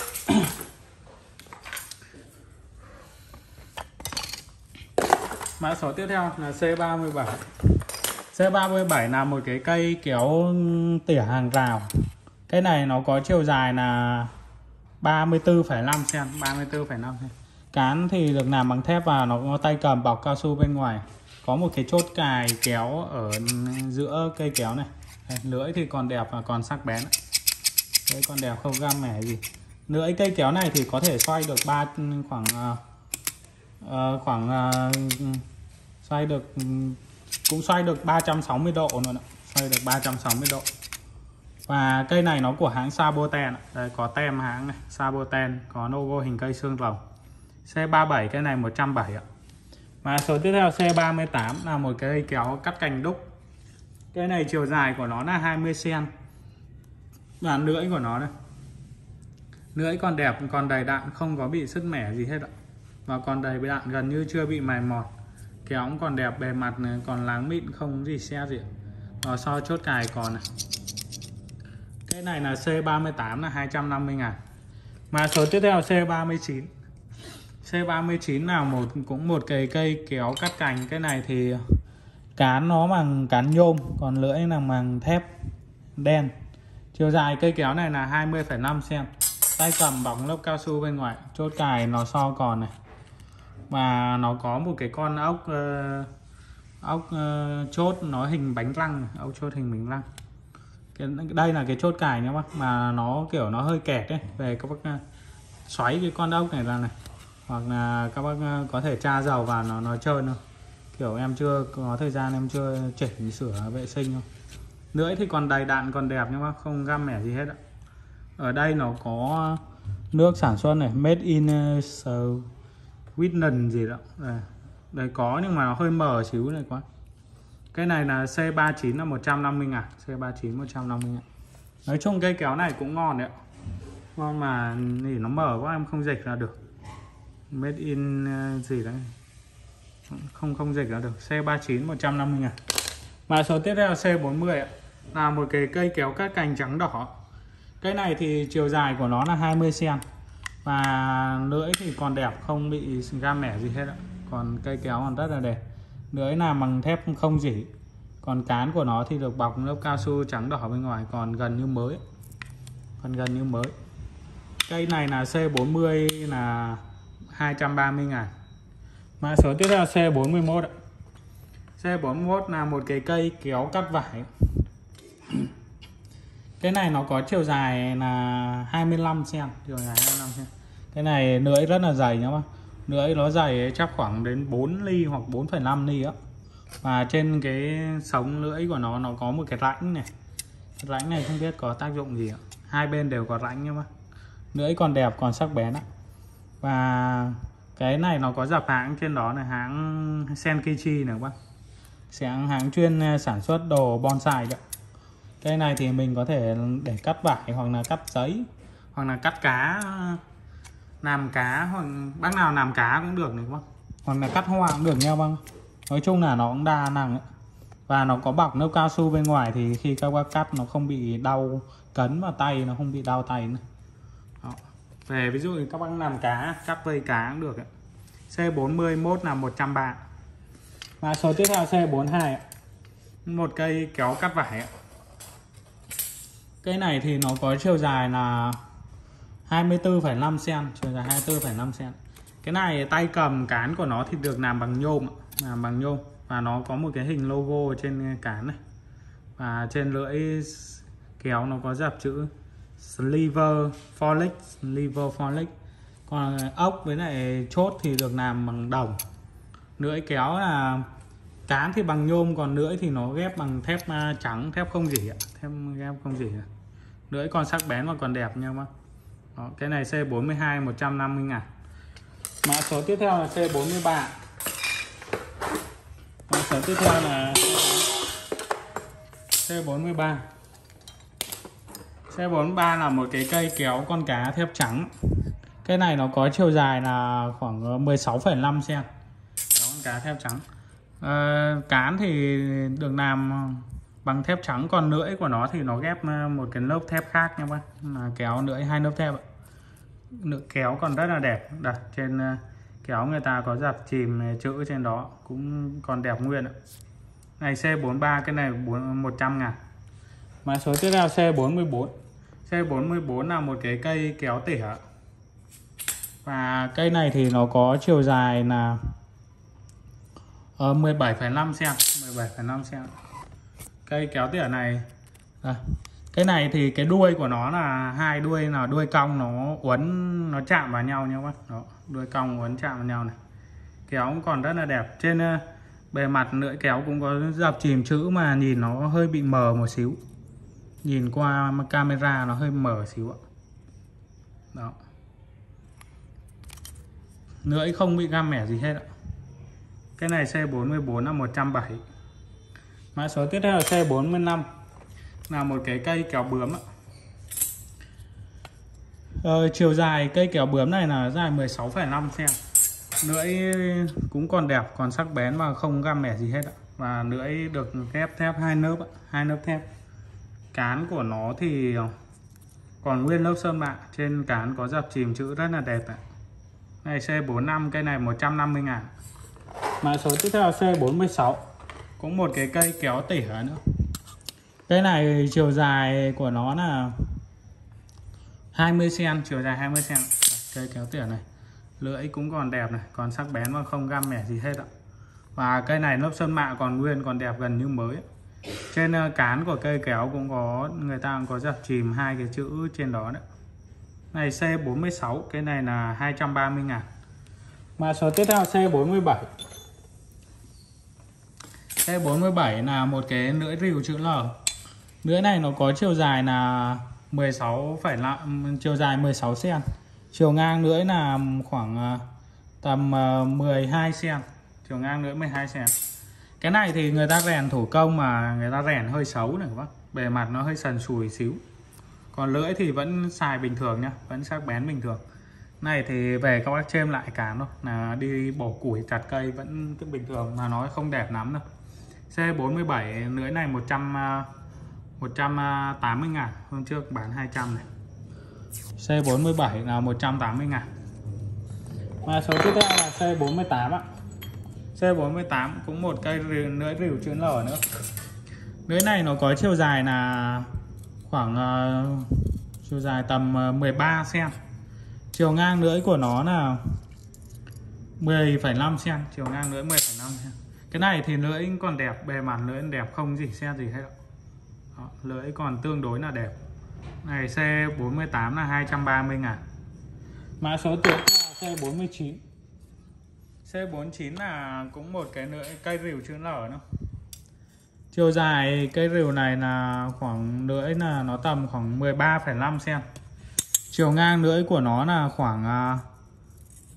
Mã số tiếp theo là C ba mươi bảy. C ba mươi bảy là một cái cây kéo tỉa hàng rào. Cái này nó có chiều dài là ba mươi tư phẩy năm xăng-ti-mét, ba mươi tư phẩy năm xăng-ti-mét. Cán thì được làm bằng thép và nó có tay cầm bọc cao su bên ngoài. Có một cái chốt cài kéo ở giữa cây kéo này. Đây, lưỡi thì còn đẹp và còn sắc bén. Lưỡi còn đẹp không găm mẻ gì. Lưỡi cây kéo này thì có thể xoay được ba khoảng uh, khoảng uh, xoay được cũng xoay được ba trăm sáu mươi độ luôn ạ. Xoay được ba trăm sáu mươi độ. Và cây này nó của hãng Saboten. Đây có tem hãng này, Saboten, có logo hình cây xương rồng. C ba mươi bảy cái này một trăm bảy mươi ạ. Và số tiếp theo C ba mươi tám là một cái cây kéo cắt cành đúc. Cây này chiều dài của nó là hai mươi xăng-ti-mét. Và lưỡi của nó đây. Lưỡi còn đẹp, còn đầy đặn, không có bị sứt mẻ gì hết ạ. Và còn đầy đặn, gần như chưa bị mài mòn. Kéo cũng còn đẹp, bề mặt này còn láng mịn, không gì xe gì. Và so chốt cài còn này. Cái này là C ba mươi tám là hai trăm năm mươi ngàn. Mà số tiếp theo C ba mươi chín. C ba mươi chín là một cũng một cái cây kéo cắt cành. Cái này thì cán nó bằng cán nhôm, còn lưỡi là bằng thép đen. Chiều dài cây kéo này là hai mươi phẩy năm xăng-ti-mét. Tay cầm bọc lớp cao su bên ngoài. Chốt cài nó so còn này. Và nó có một cái con ốc uh, ốc uh, chốt nó hình bánh răng, ốc chốt hình bánh răng. Cái, đây là cái chốt cài nhá bác, mà nó kiểu nó hơi kẹt đấy. Về các bác uh, xoáy cái con ốc này ra này, hoặc là các bác uh, có thể tra dầu vào nó nó trơn thôi. Kiểu em chưa có thời gian, em chưa chỉnh sửa vệ sinh thôi. Lưỡi thì còn đầy đặn, còn đẹp nhá bác, không găm mẻ gì hết ạ. Ở đây nó có nước sản xuất này, made in uh, Sweden gì đó. Đây. Đây có nhưng mà nó hơi mờ xíu này quá. Cái này là C ba mươi chín là một trăm năm mươi ngàn, C ba mươi chín một trăm năm mươi ngàn. Nói chung cây kéo này cũng ngon đấy ạ. Ngon mà thì nó mở quá em không dịch ra được. Made in uh, gì đấy. Không không dịch ra được. C ba mươi chín một trăm năm mươi ngàn. Và số tiếp theo C bốn mươi ạ. Là một cái cây kéo cắt cành trắng đỏ. Cây này thì chiều dài của nó là hai mươi xăng-ti-mét. Và lưỡi thì còn đẹp, không bị gam mẻ gì hết ạ. Còn cây kéo còn rất là đẹp. Lưỡi làm bằng thép không rỉ. Còn cán của nó thì được bọc lớp cao su trắng đỏ bên ngoài, còn gần như mới. Còn gần như mới. Cây này là C bốn mươi là hai trăm ba mươi ngàn. Mã số tiếp theo C bốn mươi mốt ạ. C bốn mươi mốt là một cái cây kéo cắt vải. Cái này nó có chiều dài là hai mươi lăm xăng-ti-mét, chiều dài hai mươi lăm xăng-ti-mét. Cái này lưỡi rất là dày nhá bác. Lưỡi nó dày chắc khoảng đến bốn ly hoặc bốn phẩy năm ly á. Và trên cái sống lưỡi của nó nó có một cái rãnh này. Cái rãnh này không biết có tác dụng gì ạ. Hai bên đều có rãnh nhá bác. Lưỡi còn đẹp, còn sắc bén á. Và Cái này nó có dập hãng trên đó là hãng Senkichi này các bác. Sẽ hãng chuyên sản xuất đồ bonsai đấy. Cái này thì mình có thể để cắt vải hoặc là cắt giấy hoặc là cắt cá, làm cá, hoặc bác nào làm cá cũng được này các bác, hoặc là cắt hoa cũng được nha bác. Nói chung là nó cũng đa năng ấy. Và nó có bọc lớp cao su bên ngoài thì khi các bác cắt nó không bị đau cấn vào tay, nó không bị đau tay nữa. Đó. Về ví dụ các bác làm cá, cắt vây cá cũng được ấy. C bốn mươi mốt là một trăm ba mươi. Và số tiếp theo C bốn mươi hai, một cây kéo cắt vải. Cây này thì nó có chiều dài là hai mươi tư phẩy năm xăng-ti-mét, chiều dài hai mươi tư phẩy năm xăng-ti-mét. Cái này tay cầm cán của nó thì được làm bằng nhôm, làm bằng nhôm, và nó có một cái hình logo trên cán này. Và trên lưỡi kéo nó có dập chữ Sliver Forlex, Sliver Forlex. Còn ốc với lại chốt thì được làm bằng đồng. Lưỡi kéo là cán thì bằng nhôm, còn lưỡi thì nó ghép bằng thép trắng, thép không rỉ ạ, thép ghép không rỉ. Lưỡi còn sắc bén và còn đẹp nha bác. Đó, cái này C bốn mươi hai một trăm năm mươi ngàn. Mã số tiếp theo là C bốn mươi ba. Mã số tiếp theo là C bốn mươi ba. C bốn mươi ba là một cái cây kéo con cá thép trắng. Cái này nó có chiều dài là khoảng mười sáu phẩy năm xăng-ti-mét. Kéo con cá thép trắng. À, cán thì được làm bằng thép trắng, còn lưỡi của nó thì nó ghép một cái lớp thép khác nha bác, là kéo lưỡi hai lớp thép. Lưỡi kéo còn rất là đẹp, đặt trên kéo người ta có dập chìm chữ trên đó cũng còn đẹp nguyên ạ. Này C bốn mươi ba, cái này một trăm ngàn. Mã số tiếp theo C bốn mươi bốn. C bốn mươi bốn là một cái cây kéo tỉa. Và cây này thì nó có chiều dài là mười bảy phẩy năm xăng-ti-mét, mười bảy phẩy năm xăng-ti-mét. Cây kéo tỉa này à, cái này thì cái đuôi của nó là hai đuôi, là đuôi cong nó uốn, nó chạm vào nhau nha bác. Đó, đuôi cong uốn chạm vào nhau này. Kéo cũng còn rất là đẹp. Trên uh, bề mặt lưỡi kéo cũng có dập chìm chữ mà nhìn nó hơi bị mờ một xíu. Nhìn qua camera nó hơi mờ xíu ạ. Đó. Lưỡi không bị găm mẻ gì hết ạ. Cái này C bốn mươi bốn là một trăm bảy mươi. Mã số tiếp theo là C bốn mươi lăm, là một cái cây kéo bướm ạ. Ờ, chiều dài cây kéo bướm này là dài mười sáu phẩy năm xăng-ti-mét. Lưỡi cũng còn đẹp, còn sắc bén và không găm mẻ gì hết ạ. Và lưỡi được ghép thép hai lớp ạ, hai lớp thép. Cán của nó thì còn nguyên lớp sơn mạ, trên cán có dập chìm chữ rất là đẹp ạ. Này C bốn mươi lăm, cây này một trăm năm mươi ngàn. Mã số tiếp theo là C bốn mươi sáu, cũng một cái cây kéo tỉa nữa. Cái này chiều dài của nó là hai mươi xăng-ti-mét, chiều dài hai mươi xăng-ti-mét. Cây kéo tỉa này, lưỡi cũng còn đẹp này, còn sắc bén và không găm mẻ gì hết ạ. Và cây này lớp sơn mạ còn nguyên, còn đẹp gần như mới. Trên cán của cây kéo cũng có, người ta cũng có dập chìm hai cái chữ trên đó đấy. Này C bốn mươi sáu, cái này là hai trăm ba mươi ngàn. Mã số tiếp theo C bốn mươi bảy. C bốn mươi bảy là một cái lưỡi rìu chữ L. Lưỡi này nó có chiều dài là mười sáu phẩy năm, chiều dài mười sáu xăng-ti-mét. Chiều ngang lưỡi là khoảng tầm mười hai xăng-ti-mét. Chiều ngang lưỡi mười hai xăng-ti-mét. Cái này thì người ta rèn thủ công mà người ta rèn hơi xấu này các bác. Bề mặt nó hơi sần sùi xíu. Còn lưỡi thì vẫn xài bình thường nhá, vẫn sắc bén bình thường. Này thì về các bác chêm lại cán thôi, là đi bổ củi chặt cây vẫn bình thường, mà nó không đẹp lắm đâu. C bốn mươi bảy, lưỡi này một trăm, một trăm tám mươi ngàn, hôm trước bán hai trăm này. C bốn mươi bảy là một trăm tám mươi ngàn. Và số tiếp theo là C bốn mươi tám ạ. C bốn mươi tám cũng một cây lưỡi rìu chữ L nữa. Lưỡi này nó có chiều dài là khoảng uh, chiều dài tầm uh, mười ba xăng-ti-mét. Chiều ngang lưỡi của nó là mười phẩy năm xăng-ti-mét, chiều ngang lưỡi mười phẩy năm xăng-ti-mét. Cái này thì lưỡi còn đẹp, bề mặt lưỡi đẹp, không gì xe gì hết. Đó, lưỡi còn tương đối là đẹp. Này C bốn mươi tám là hai trăm ba mươi ngàn. Mã số tiếp là C bốn mươi chín. C bốn mươi chín là cũng một cái lưỡi cây rìu chữ L nữa. Chiều dài cây rìu này là khoảng lưỡi là nó tầm khoảng mười ba phẩy năm xăng-ti-mét. Chiều ngang lưỡi của nó là khoảng uh,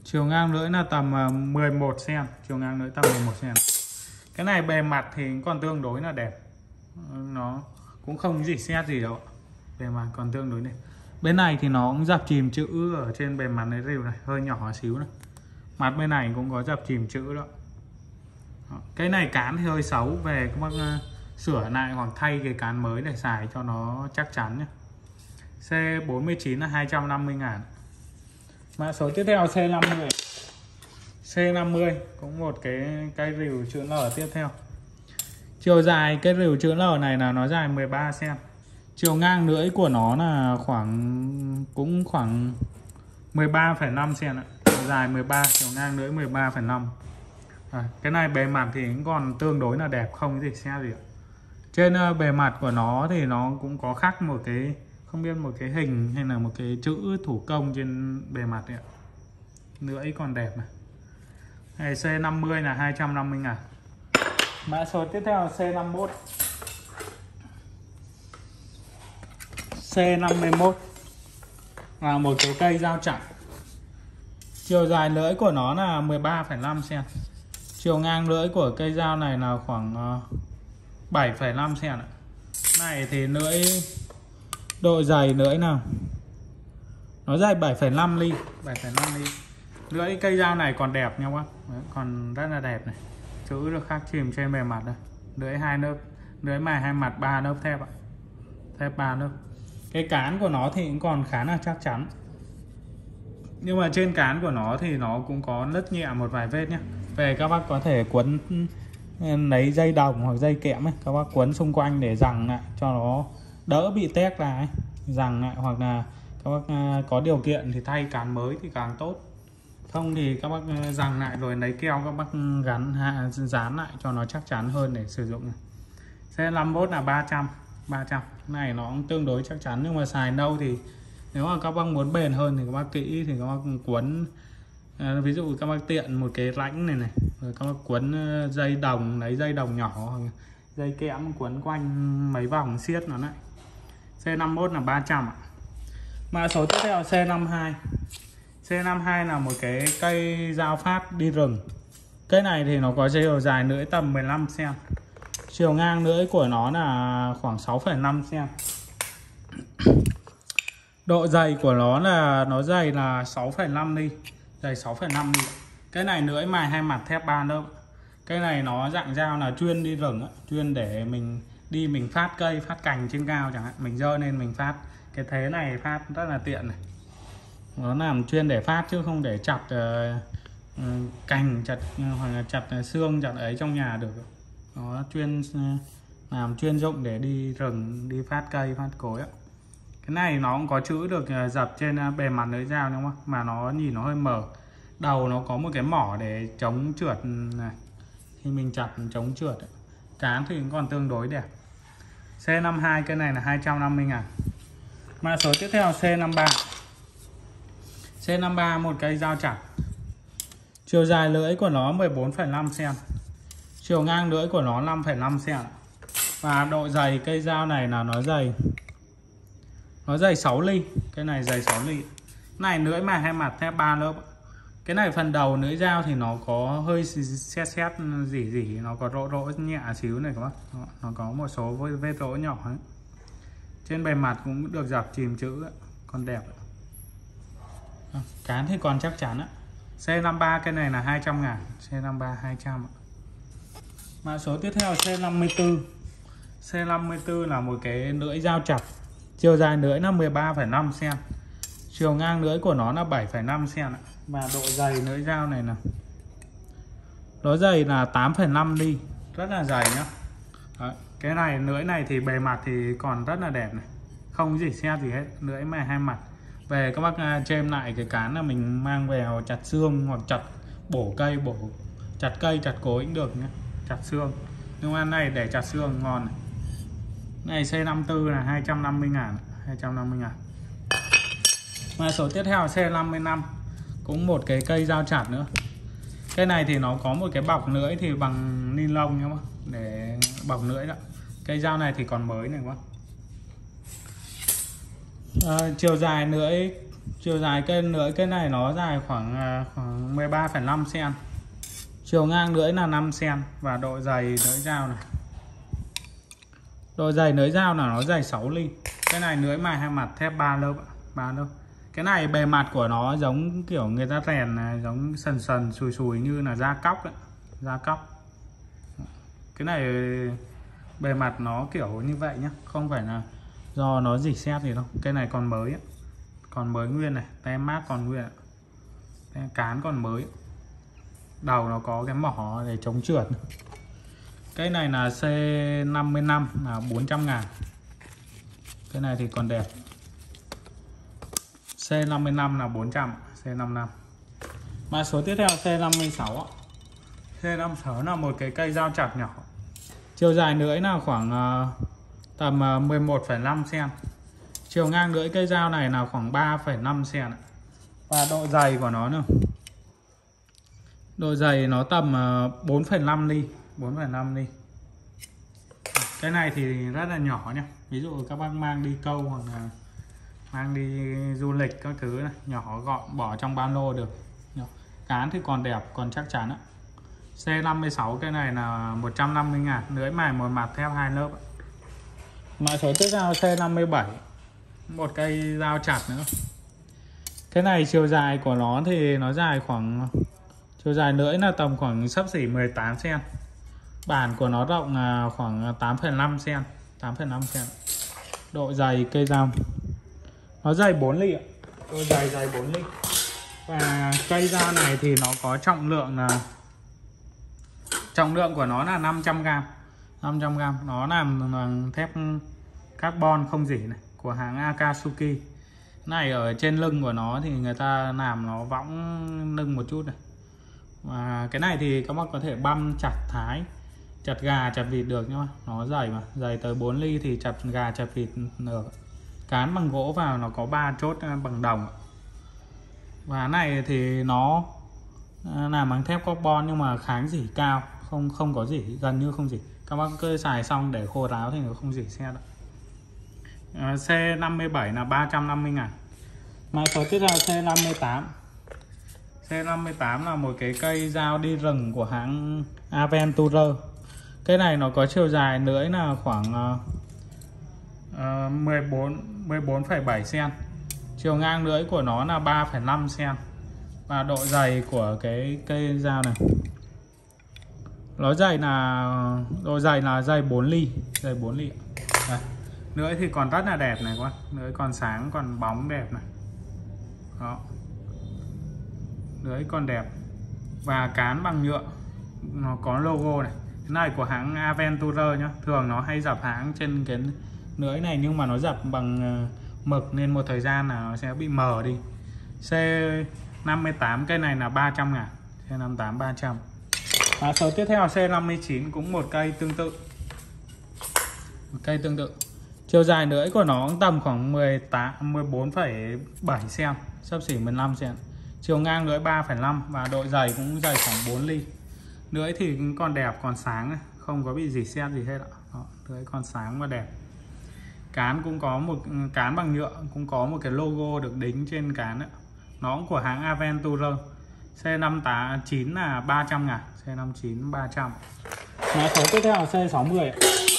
Chiều ngang lưỡi là tầm mười một xăng ti mét, chiều ngang lưỡi tầm mười một xăng ti mét. Cái này bề mặt thì còn tương đối là đẹp, nó cũng không gì xét gì đâu, bề mặt còn tương đối đẹp. Bên này thì nó cũng dập chìm chữ ở trên bề mặt này rìu này, hơi nhỏ xíu này. Mặt bên này cũng có dập chìm chữ đó. Cái này cán thì hơi xấu, về các bác uh, sửa lại hoặc thay cái cán mới để xài cho nó chắc chắn nhé. C bốn mươi chín là hai trăm năm mươi ngàn. Mã số tiếp theo C năm mươi. C năm mươi cũng một cái cây rìu chữ L tiếp theo. Chiều dài cái rìu chữ L này là nó dài mười ba xăng ti mét. Chiều ngang lưỡi của nó là khoảng cũng khoảng mười ba phẩy năm xăng ti mét. Chiều dài mười ba, chiều ngang lưỡi mười ba phẩy năm. À, cái này bề mặt thì cũng còn tương đối là đẹp, không có gì xe gì. Trên uh, bề mặt của nó thì nó cũng có khắc một cái, không biết một cái hình hay là một cái chữ thủ công trên bề mặt đấy ạ. Lưỡi còn đẹp này. Này C năm mươi là hai trăm năm mươi ngàn. Mã số tiếp theo là C năm mươi mốt. C năm mươi mốt là một cái cây dao chặt. Chiều dài lưỡi của nó là mười ba phẩy năm xăng ti mét. Chiều ngang lưỡi của cây dao này là khoảng bảy phẩy năm xăng ti mét. Này thì lưỡi độ dày lưỡi nào nó dày bảy phẩy năm ly, bảy phẩy năm ly. Lưỡi cây dao này còn đẹp nha các bác. Đấy, còn rất là đẹp này. Chữ được khắc chìm trên bề mặt đây. Lưỡi hai lớp, lưỡi mài hai mặt ba lớp thép ạ. Thép ba lớp. Cái cán của nó thì cũng còn khá là chắc chắn. Nhưng mà trên cán của nó thì nó cũng có nứt nhẹ một vài vết nhé. Về các bác có thể quấn lấy dây đồng hoặc dây kẽm ấy, các bác quấn xung quanh để rằng lại cho nó đỡ bị tét ra ấy. Rằng lại, hoặc là các bác có điều kiện thì thay cán mới thì càng tốt. Không thì các bác rằng lại rồi lấy keo các bác gắn hạ, dán lại cho nó chắc chắn hơn để sử dụng. C năm mươi mốt là ba trăm. ba trăm. Này nó cũng tương đối chắc chắn, nhưng mà xài lâu thì nếu mà các bác muốn bền hơn thì các bác kỹ thì các bác quấn, à, ví dụ các bác tiện một cái rãnh này này, rồi các bác quấn dây đồng, lấy dây đồng nhỏ hoặc dây kẽm quấn quanh mấy vòng siết nó lại. C năm mươi mốt là ba trăm ạ. Mã số tiếp theo C năm mươi hai. C năm mươi hai là một cái cây dao phát đi rừng. Cây này thì nó có chiều dài lưỡi tầm mười lăm xăng ti mét. Chiều ngang lưỡi của nó là khoảng sáu phẩy năm xăng ti mét. Độ dày của nó là nó dày là sáu phẩy năm ly, dày sáu phẩy năm ly. Cái này lưỡi mài hai mặt thép ba lớp. Cái này nó dạng dao là chuyên đi rừng, chuyên để mình đi mình phát cây, phát cành trên cao chẳng hạn, mình dơ lên mình phát. Cái thế này phát rất là tiện này. Nó làm chuyên để phát chứ không để chặt uh, cành, chặt hoặc là chặt xương, chặt ấy trong nhà được. Nó chuyên uh, làm chuyên dụng để đi rừng, đi phát cây, phát cối ạ. Cái này nó cũng có chữ được dập trên bề mặt lưỡi dao đúng không? Mà nó nhìn nó hơi mờ. Đầu nó có một cái mỏ để chống trượt này. Khi mình chặt chống trượt ấy. Cán thì cũng còn tương đối đẹp. C năm mươi hai cái này là hai trăm năm mươi ngàn. Mã số tiếp theo C năm mươi ba. C năm mươi ba một cây dao chặt. Chiều dài lưỡi của nó mười bốn phẩy năm xăng ti mét. Chiều ngang lưỡi của nó năm phẩy năm xăng ti mét. Và độ dày cây dao này là nó dày Nó dày sáu ly. Cái này dày sáu ly. Này lưỡi mài hai mặt thép ba lớp. Cái này phần đầu lưỡi dao thì nó có hơi xét xét dỉ dỉ, nó có rỗ rỗ nhẹ xíu này các bác. Nó có một số vết rỗ nhỏ ấy. Trên bề mặt cũng được dập chìm chữ ấy. Còn đẹp. Cán thì còn chắc chắn á. C năm mươi ba cái này là hai trăm ngàn. C năm mươi ba hai trăm. Mã số tiếp theo C năm mươi tư. C năm mươi tư là một cái lưỡi dao chặt. Chiều dài lưỡi là mười ba phẩy năm xăng ti mét. Chiều ngang lưỡi của nó là bảy phẩy năm xăng ti mét. Và độ dày lưỡi dao này là nó dày là tám phẩy năm ly. Rất là dày nhá. Đấy. Cái này lưỡi này thì bề mặt thì còn rất là đẹp này. Không gì xe gì hết. Lưỡi mài hai mặt. Về các bác chêm lại cái cán là mình mang về chặt xương hoặc chặt bổ cây, bổ chặt cây, chặt cối cũng được nhé. Chặt xương. Nhưng mà này để chặt xương ngon này. Này C năm mươi tư là hai trăm năm mươi ngàn. hai trăm năm mươi ngàn. Mã số tiếp theo C năm mươi lăm. Cũng một cái cây dao chặt nữa. Cái này thì nó có một cái bọc lưỡi thì bằng ni lông nhá, để bọc lưỡi đó. Cây dao này thì còn mới này quá. À, chiều dài lưỡi Chiều dài cây lưỡi cây này nó dài khoảng khoảng mười ba phẩy năm xen. Chiều ngang lưỡi là năm xen và độ dày lưỡi dao này. Độ dày lưỡi dao là nó dày sáu ly. Cái này lưỡi mài hai mặt thép ba lớp, ba lớp. Cái này bề mặt của nó giống kiểu người ta rèn này, giống sần sần sùi sùi như là da cóc ấy, da cóc. Cái này bề mặt nó kiểu như vậy nhá, không phải là do nó rỉ sét gì đâu. Cái này còn mới ấy. Còn mới nguyên này, tem mát còn nguyên, tem cán còn mới. Đầu nó có cái mỏ để chống trượt. Cái này là C năm mươi lăm là bốn trăm ngàn. Cái này thì còn đẹp. C năm mươi lăm là bốn trăm, C năm mươi lăm. Mã số tiếp theo C năm mươi sáu. C năm mươi sáu là một cái cây dao chặt nhỏ. Chiều dài lưỡi là khoảng uh, tầm uh, mười một phẩy năm xen. Chiều ngang lưỡi cây dao này là khoảng ba phẩy năm xen. Và độ dày của nó nữa. Độ dày nó tầm uh, bốn phẩy năm ly, bốn phẩy năm ly. Cái này thì rất là nhỏ nhá. Ví dụ các bác mang đi câu hoặc là mang đi du lịch các thứ này, nhỏ gọn bỏ trong ba lô được. Cán thì còn đẹp, còn chắc chắn á. C năm mươi sáu cái này là một trăm năm mươi ngàn, lưỡi mài một mặt thép hai lớp. Mã số tiếp theo C năm mươi bảy, một cây dao chặt nữa. Cái này chiều dài của nó thì nó dài khoảng, chiều dài lưỡi là tầm khoảng xấp xỉ mười tám xen. Bản của nó rộng là khoảng tám phẩy năm xen, tám phẩy năm xen. Độ dày cây dao nó dày bốn ly ạ. Độ dày dày bốn ly. Và cây dao này thì nó có trọng lượng là trọng lượng của nó là năm trăm gam. năm trăm gam. Nó làm bằng thép carbon không rỉ này, của hãng Akatsuki. Này ở trên lưng của nó thì người ta làm nó võng lưng một chút này. Và cái này thì các bác có thể băm chặt thái, chặt gà chặt vịt được nhá. Nó dày mà, dày tới bốn ly thì chặt gà chặt vịt được. Cán bằng gỗ vào, nó có ba chốt bằng đồng. Và này thì nó làm bằng thép carbon nhưng mà kháng rỉ cao, không không có rỉ, gần như không rỉ. Các bác cứ xài xong để khô ráo thì nó không rỉ xe đâu. À, C năm mươi bảy là ba trăm năm mươi ngàn. Mã số tiếp theo C năm mươi tám. C năm mươi tám là một cái cây dao đi rừng của hãng Aventurer. Cái này nó có chiều dài lưỡi là khoảng uh, mười bốn phẩy bảy xen. Chiều ngang lưỡi của nó là ba phẩy năm xen. Và độ dày của cái cây dao này, nó dày là độ dày là dày bốn ly, dày bốn ly. Đây. Lưỡi thì còn rất là đẹp này các bạn, lưỡi còn sáng, còn bóng đẹp này. Đó. Lưỡi còn đẹp. Và cán bằng nhựa, nó có logo này. Cái này của hãng Aventurer nhá. Thường nó hay dập hãng trên cái lưỡi này, nhưng mà nó dập bằng mực nên một thời gian là nó sẽ bị mờ đi. C năm mươi tám cây này là ba trăm ngàn. C năm mươi tám ba trăm. Mã số tiếp theo C năm mươi chín, cũng một cây tương tự. Một cây tương tự. Chiều dài lưỡi của nó tầm khoảng mười tám, mười bốn phẩy bảy xen, xấp xỉ mười lăm xen. Chiều ngang lưỡi ba phẩy năm và độ dày cũng dày khoảng bốn ly. Lưỡi thì cũng còn đẹp, còn sáng này, không có bị rỉ sét gì hết ạ. Đó, lưỡi còn sáng và đẹp. Cán cũng có một cán bằng nhựa, cũng có một cái logo được đính trên cán đấy. Nó cũng của hãng Aventurer. C năm mươi chín là ba trăm ngàn. C năm mươi chín ba trăm. Mã số tiếp theo là C sáu mươi.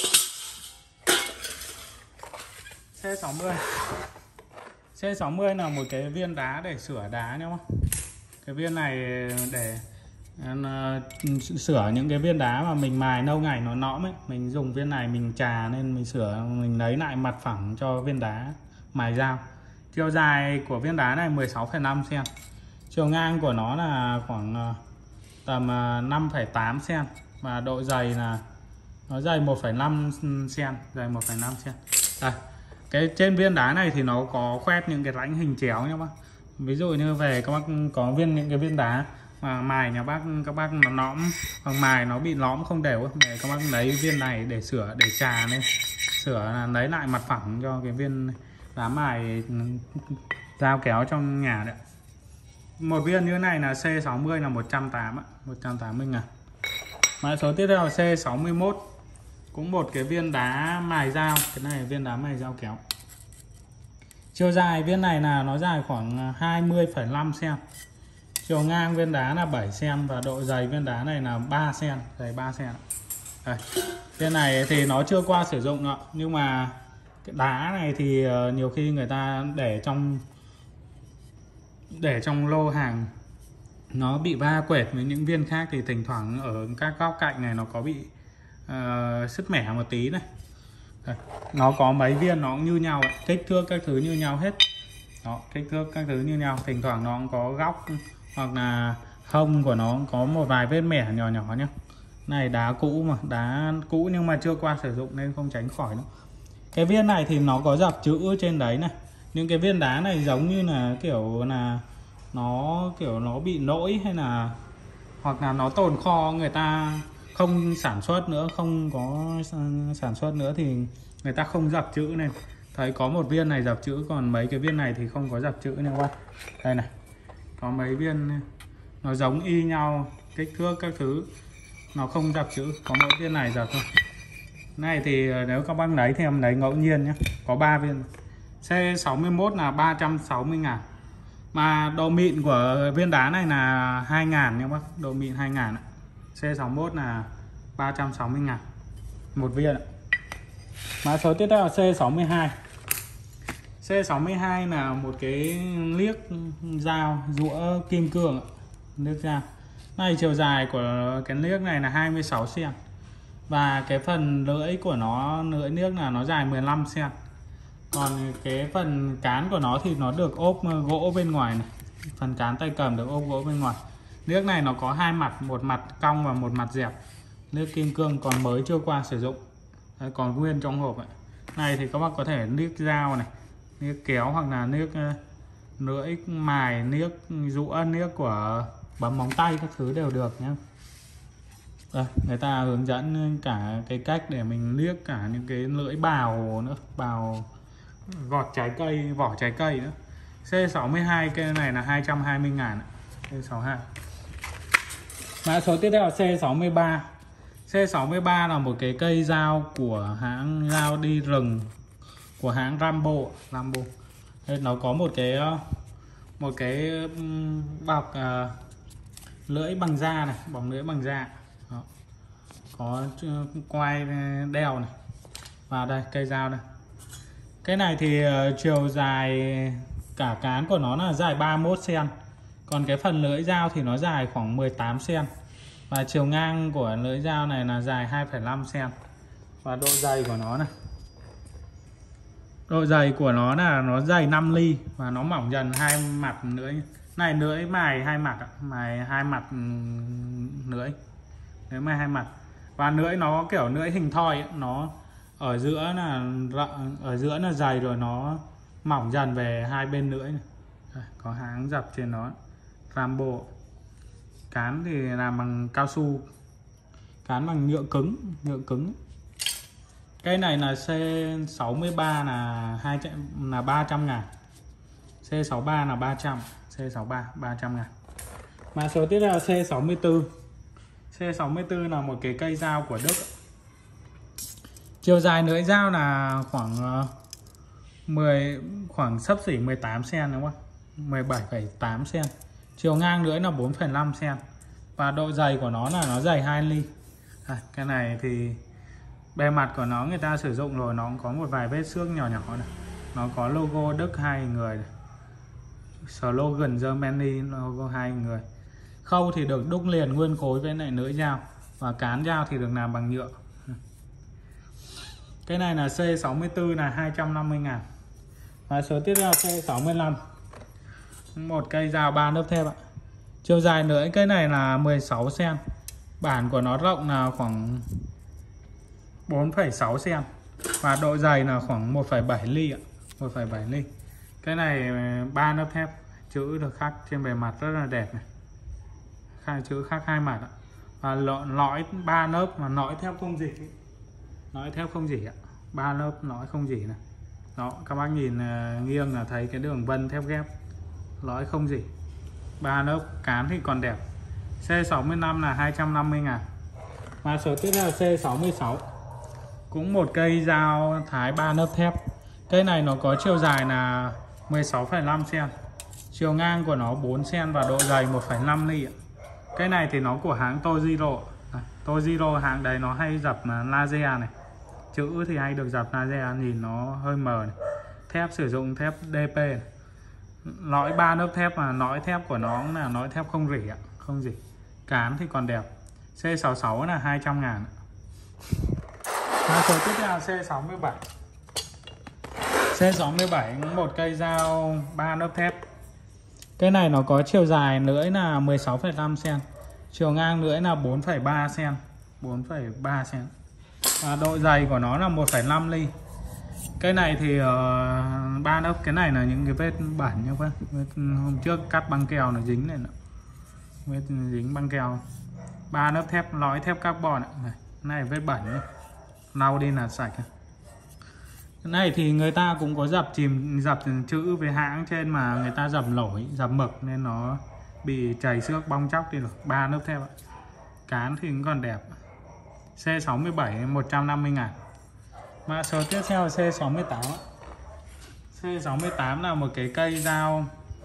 C sáu mươi. C sáu mươi là một cái viên đá để sửa đá nhá. Cái viên này để uh, sửa những cái viên đá mà mình mài lâu ngày nó nõm ấy, mình dùng viên này mình trà nên mình sửa, mình lấy lại mặt phẳng cho viên đá mài dao. Chiều dài của viên đá này mười sáu phẩy năm xen. Chiều ngang của nó là khoảng uh, tầm uh, năm phẩy tám xen. Và độ dày là nó dày một phẩy năm xen, dày một phẩy năm xen. Đây. Cái trên viên đá này thì nó có khoét những cái rãnh hình chéo nhá bác. Ví dụ như về các bác có viên những cái viên đá mà mài nhà bác, các bác nó nõm hoặc mài nó bị lõm không đều, để các bác lấy viên này để sửa, để trà lên, sửa là lấy lại mặt phẳng cho cái viên đá mài dao kéo trong nhà đấy. Một viên như thế này là C sáu mươi là một trăm tám mươi, một trăm tám mươi ngàn. Mã số tiếp theo là C sáu mươi mốt. Cũng một cái viên đá mài dao. Cái này là viên đá mài dao kéo. Chiều dài viên này là nó dài khoảng hai mươi phẩy năm xăng-ti-mét. Chiều ngang viên đá là bảy xăng-ti-mét và độ dày viên đá này là ba xăng-ti-mét, dày ba xăng-ti-mét. Đây. Viên này thì nó chưa qua sử dụng nữa, nhưng mà cái đá này thì nhiều khi người ta để trong để trong lô hàng nó bị va quệt với những viên khác thì thỉnh thoảng ở các góc cạnh này nó có bị uh, sứt mẻ một tí này. Đây. Nó có mấy viên nó cũng như nhau, kích thước các thứ như nhau hết. Đó, kích thước các thứ như nhau, thỉnh thoảng nó cũng có góc hoặc là hông của nó có một vài vết mẻ nhỏ nhỏ nhá. Này đá cũ mà, đá cũ nhưng mà chưa qua sử dụng nên không tránh khỏi nữa. Cái viên này thì nó có dập chữ trên đấy này. Những cái viên đá này giống như là kiểu là nó kiểu nó bị lỗi hay là hoặc là nó tồn kho, người ta không sản xuất nữa, không có sản xuất nữa thì người ta không dập chữ này. Thấy có một viên này dập chữ, còn mấy cái viên này thì không có dập chữ nha các bạn. Đây này, có mấy viên nó giống y nhau, kích thước các thứ nó không dập chữ, có mỗi viên này dập thôi. Này thì nếu các bác lấy thì em lấy ngẫu nhiên nhé, có ba viên. C sáu mươi mốt là ba trăm sáu mươi ngàn. Mà độ mịn của viên đá này là hai ngàn nha bác, độ mịn hai ngàn. C sáu mươi mốt là ba trăm sáu mươi ngàn một viên. Mã số tiếp theo là C sáu mươi hai. C sáu mươi hai là một cái liếc dao rũa kim cương, liếc dao. Này chiều dài của cái liếc này là hai mươi sáu xăng-ti-mét. Và cái phần lưỡi của nó, lưỡi liếc là nó dài mười lăm xăng-ti-mét. Còn cái phần cán của nó thì nó được ốp gỗ bên ngoài này. Phần cán tay cầm được ốp gỗ bên ngoài. Liếc này nó có hai mặt, một mặt cong và một mặt dẹp. Liếc kim cương còn mới chưa qua sử dụng. Đấy, còn nguyên trong hộp ấy. Này thì các bác có thể liếc dao này, liếc kéo hoặc là liếc uh, lưỡi mài, liếc rũa, liếc của bấm móng tay các thứ đều được nhé. Đây, người ta hướng dẫn cả cái cách để mình liếc cả những cái lưỡi bào nữa, bào gọt trái cây, vỏ trái cây nữa. C sáu mươi hai cái này là hai trăm hai mươi ngàn. C sáu mươi hai. Mã số tiếp theo là C sáu mươi ba. C sáu mươi ba là một cái cây dao của hãng dao đi rừng của hãng Rambo, Rambo. Đây, nó có một cái một cái bọc uh, lưỡi bằng da này, bọc lưỡi bằng da. Đó. Có quai đeo này. Và đây cây dao đây. Cái này thì uh, chiều dài cả cán của nó là dài ba mươi mốt xăng-ti-mét. Còn cái phần lưỡi dao thì nó dài khoảng mười tám xăng-ti-mét. Và chiều ngang của lưỡi dao này là dài hai phẩy năm xăng-ti-mét. Và độ dày của nó này, độ dày của nó là nó dày năm ly và nó mỏng dần hai mặt lưỡi. Này lưỡi mài hai mặt, mài hai mặt lưỡi, lưỡi mài hai mặt. Và lưỡi nó kiểu lưỡi hình thoi ấy, nó ở giữa là ở giữa là dày rồi nó mỏng dần về hai bên lưỡi này. Đây, có háng dập trên nó, Rambo. Cán thì làm bằng cao su, cán bằng nhựa cứng, nhựa cứng. Cái này là C sáu mươi ba là hai là ba trăm ngàn. C sáu mươi ba là ba trăm, C sáu mươi ba ba trăm ngàn. Mã số tiếp theo là C sáu mươi tư. C sáu mươi tư là một cái cây dao của Đức. Chiều dài lưỡi dao là khoảng mười khoảng xấp xỉ mười tám xăng-ti-mét đúng không? mười bảy phẩy tám xăng-ti-mét. Chiều ngang lưỡi là bốn phẩy năm xăng-ti-mét. Và độ dày của nó là nó dày hai ly. À, cái này thì bề mặt của nó người ta sử dụng rồi, nó có một vài vết xước nhỏ nhỏ này. Nó có logo Đức hai người này. Slogan Germany, logo hai người. Khâu thì được đúc liền nguyên khối với lại lưỡi dao. Và cán dao thì được làm bằng nhựa. Cái này là C sáu mươi tư là hai trăm năm mươi ngàn. Và số tiếp theo C sáu mươi lăm. Một cây dao ba lớp thép ạ. Chiều dài lưỡi cây này là mười sáu xăng-ti-mét. Bản của nó rộng là khoảng bốn phẩy sáu xăng-ti-mét. Và độ dày là khoảng một phẩy bảy ly ạ. một phẩy bảy ly. Cái này ba lớp thép, chữ được khắc trên bề mặt rất là đẹp này. Khai chữ khắc hai mặt ạ. Và lõi ba lớp mà lõi thép không dỉ. Lõi thép không dỉ ạ. ba lớp lõi không dỉ này. Đó, các bác nhìn nghiêng là thấy cái đường vân thép ghép. Lõi không dỉ. ba lớp, cán thì còn đẹp. C sáu mươi lăm là hai trăm năm mươi ngàn. Mã số tiếp theo là C sáu mươi sáu. Cũng một cây dao thái ba lớp thép. Cây này nó có chiều dài là mười sáu phẩy năm xen. Chiều ngang của nó bốn xen và độ dày một phẩy năm ly ạ. Cái này thì nó của hãng Tojiro. À, Tojiro hãng đấy nó hay dập laser này. Chữ thì hay được dập laser, nhìn nó hơi mờ này. Thép sử dụng thép đê pê này. Lõi ba lớp thép mà lõi thép của nó cũng là lõi thép không rỉ ạ, không rỉ. Cán thì còn đẹp. C sáu mươi sáu là hai trăm ngàn. Mã số tiếp theo C sáu mươi bảy. C sáu mươi bảy một cây dao ba lớp thép. Cái này nó có chiều dài lưỡi là mười sáu phẩy năm xen, chiều ngang lưỡi là bốn phẩy ba xen, bốn phẩy ba xen. Và độ dày của nó là một phẩy năm ly. Cái này thì uh, ba lớp, cái này là những cái vết bẩn nhá các bác. Hôm trước cắt băng keo nó dính này, vết dính băng keo. Ba lớp thép, lõi thép carbon này. Này, này vết bẩn nhá. Lau đi là sạch. Cái này thì người ta cũng có dập chìm, dập chữ về hãng trên mà người ta dập lỗi, dập mực nên nó bị chảy xước bong chóc đi rồi. Ba lớp thép ạ. Cán thì cũng còn đẹp. C sáu mươi bảy một trăm năm mươi ngàn. Mã số tiếp theo là C sáu mươi tám. C sáu mươi tám là một cái cây dao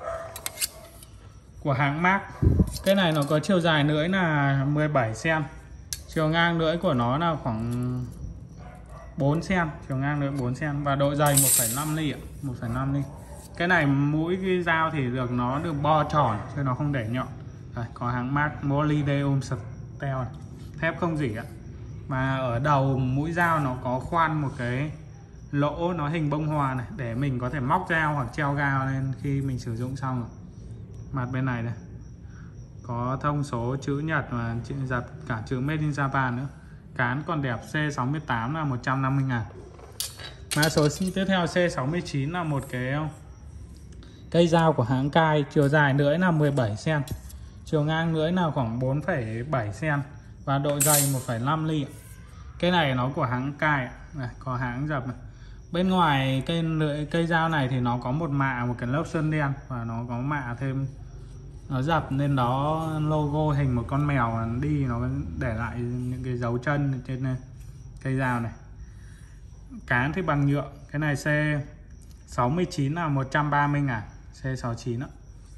của hãng Mark. Cái này nó có chiều dài lưỡi là mười bảy xen, chiều ngang lưỡi của nó là khoảng bốn xen, chiều ngang lưỡi bốn xen và độ dày một phẩy năm ly ạ, một phẩy năm ly. Cái này mũi cái dao thì được nó được bo tròn chứ nó không để nhọn. Đây, có hãng Mark Molybdenum Steel, thép không rỉ ạ. Mà ở đầu mũi dao nó có khoan một cái lỗ nó hình bông hoa này để mình có thể móc dao hoặc treo gao lên khi mình sử dụng xong rồi. Mặt bên này này có thông số chữ Nhật và chữ giật cả chữ Made in Japan nữa. Cán còn đẹp. C sáu mươi tám là một trăm năm mươi ngàn. Mã số tiếp theo C sáu mươi chín là một cái cây dao của hãng Kai. Chiều dài lưỡi là mười bảy xen, chiều ngang lưỡi là khoảng bốn phẩy bảy xen và độ dày một phẩy năm ly. Cái này nó của hãng Kai này, có hãng dập này. Bên ngoài cây lưỡi cây dao này thì nó có một mạ, một cái lớp sơn đen và nó có mạ thêm, nó dập nên đó logo hình một con mèo đi, nó để lại những cái dấu chân trên cây dao này. Cán thì bằng nhựa. Cái này C sáu mươi chín là một trăm ba mươi ngàn. C sáu mươi chín đó.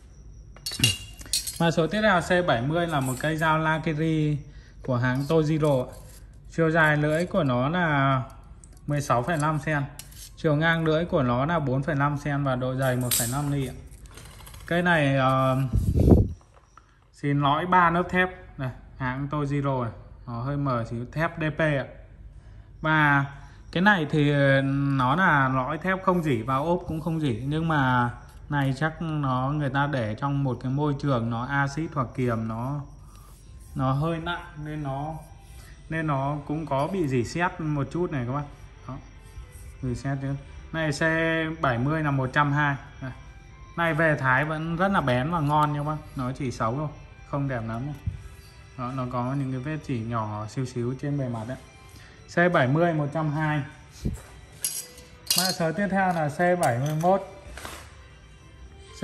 Và số tiếp theo C bảy mươi là một cây dao Lakiri của hãng Tojiro. Chiều dài lưỡi của nó là mười sáu phẩy năm xen, chiều ngang lưỡi của nó là bốn phẩy năm xen và độ dày một phẩy năm ly. Cây này uh, xin lõi ba lớp thép này, hãng Tojiro này. Nó hơi mờ xíu, thép đê pê ạ. Và cái này thì nó là lõi thép không rỉ và ốp cũng không rỉ, nhưng mà này chắc nó người ta để trong một cái môi trường nó axit hoặc kiềm, nó nó hơi nặng nên nó nên nó cũng có bị rỉ sét một chút này các bạn. Đó. Rỉ sét chứ. Này C bảy mươi là một trăm hai mươi. Này về thái vẫn rất là bén và ngon nha bác. Nó chỉ xấu thôi, không đẹp lắm. Đó, nó có những cái vết chỉ nhỏ xíu xíu trên bề mặt đấy. C bảy mươi một trăm hai mươi. Mã số tiếp theo là C bảy mươi mốt. C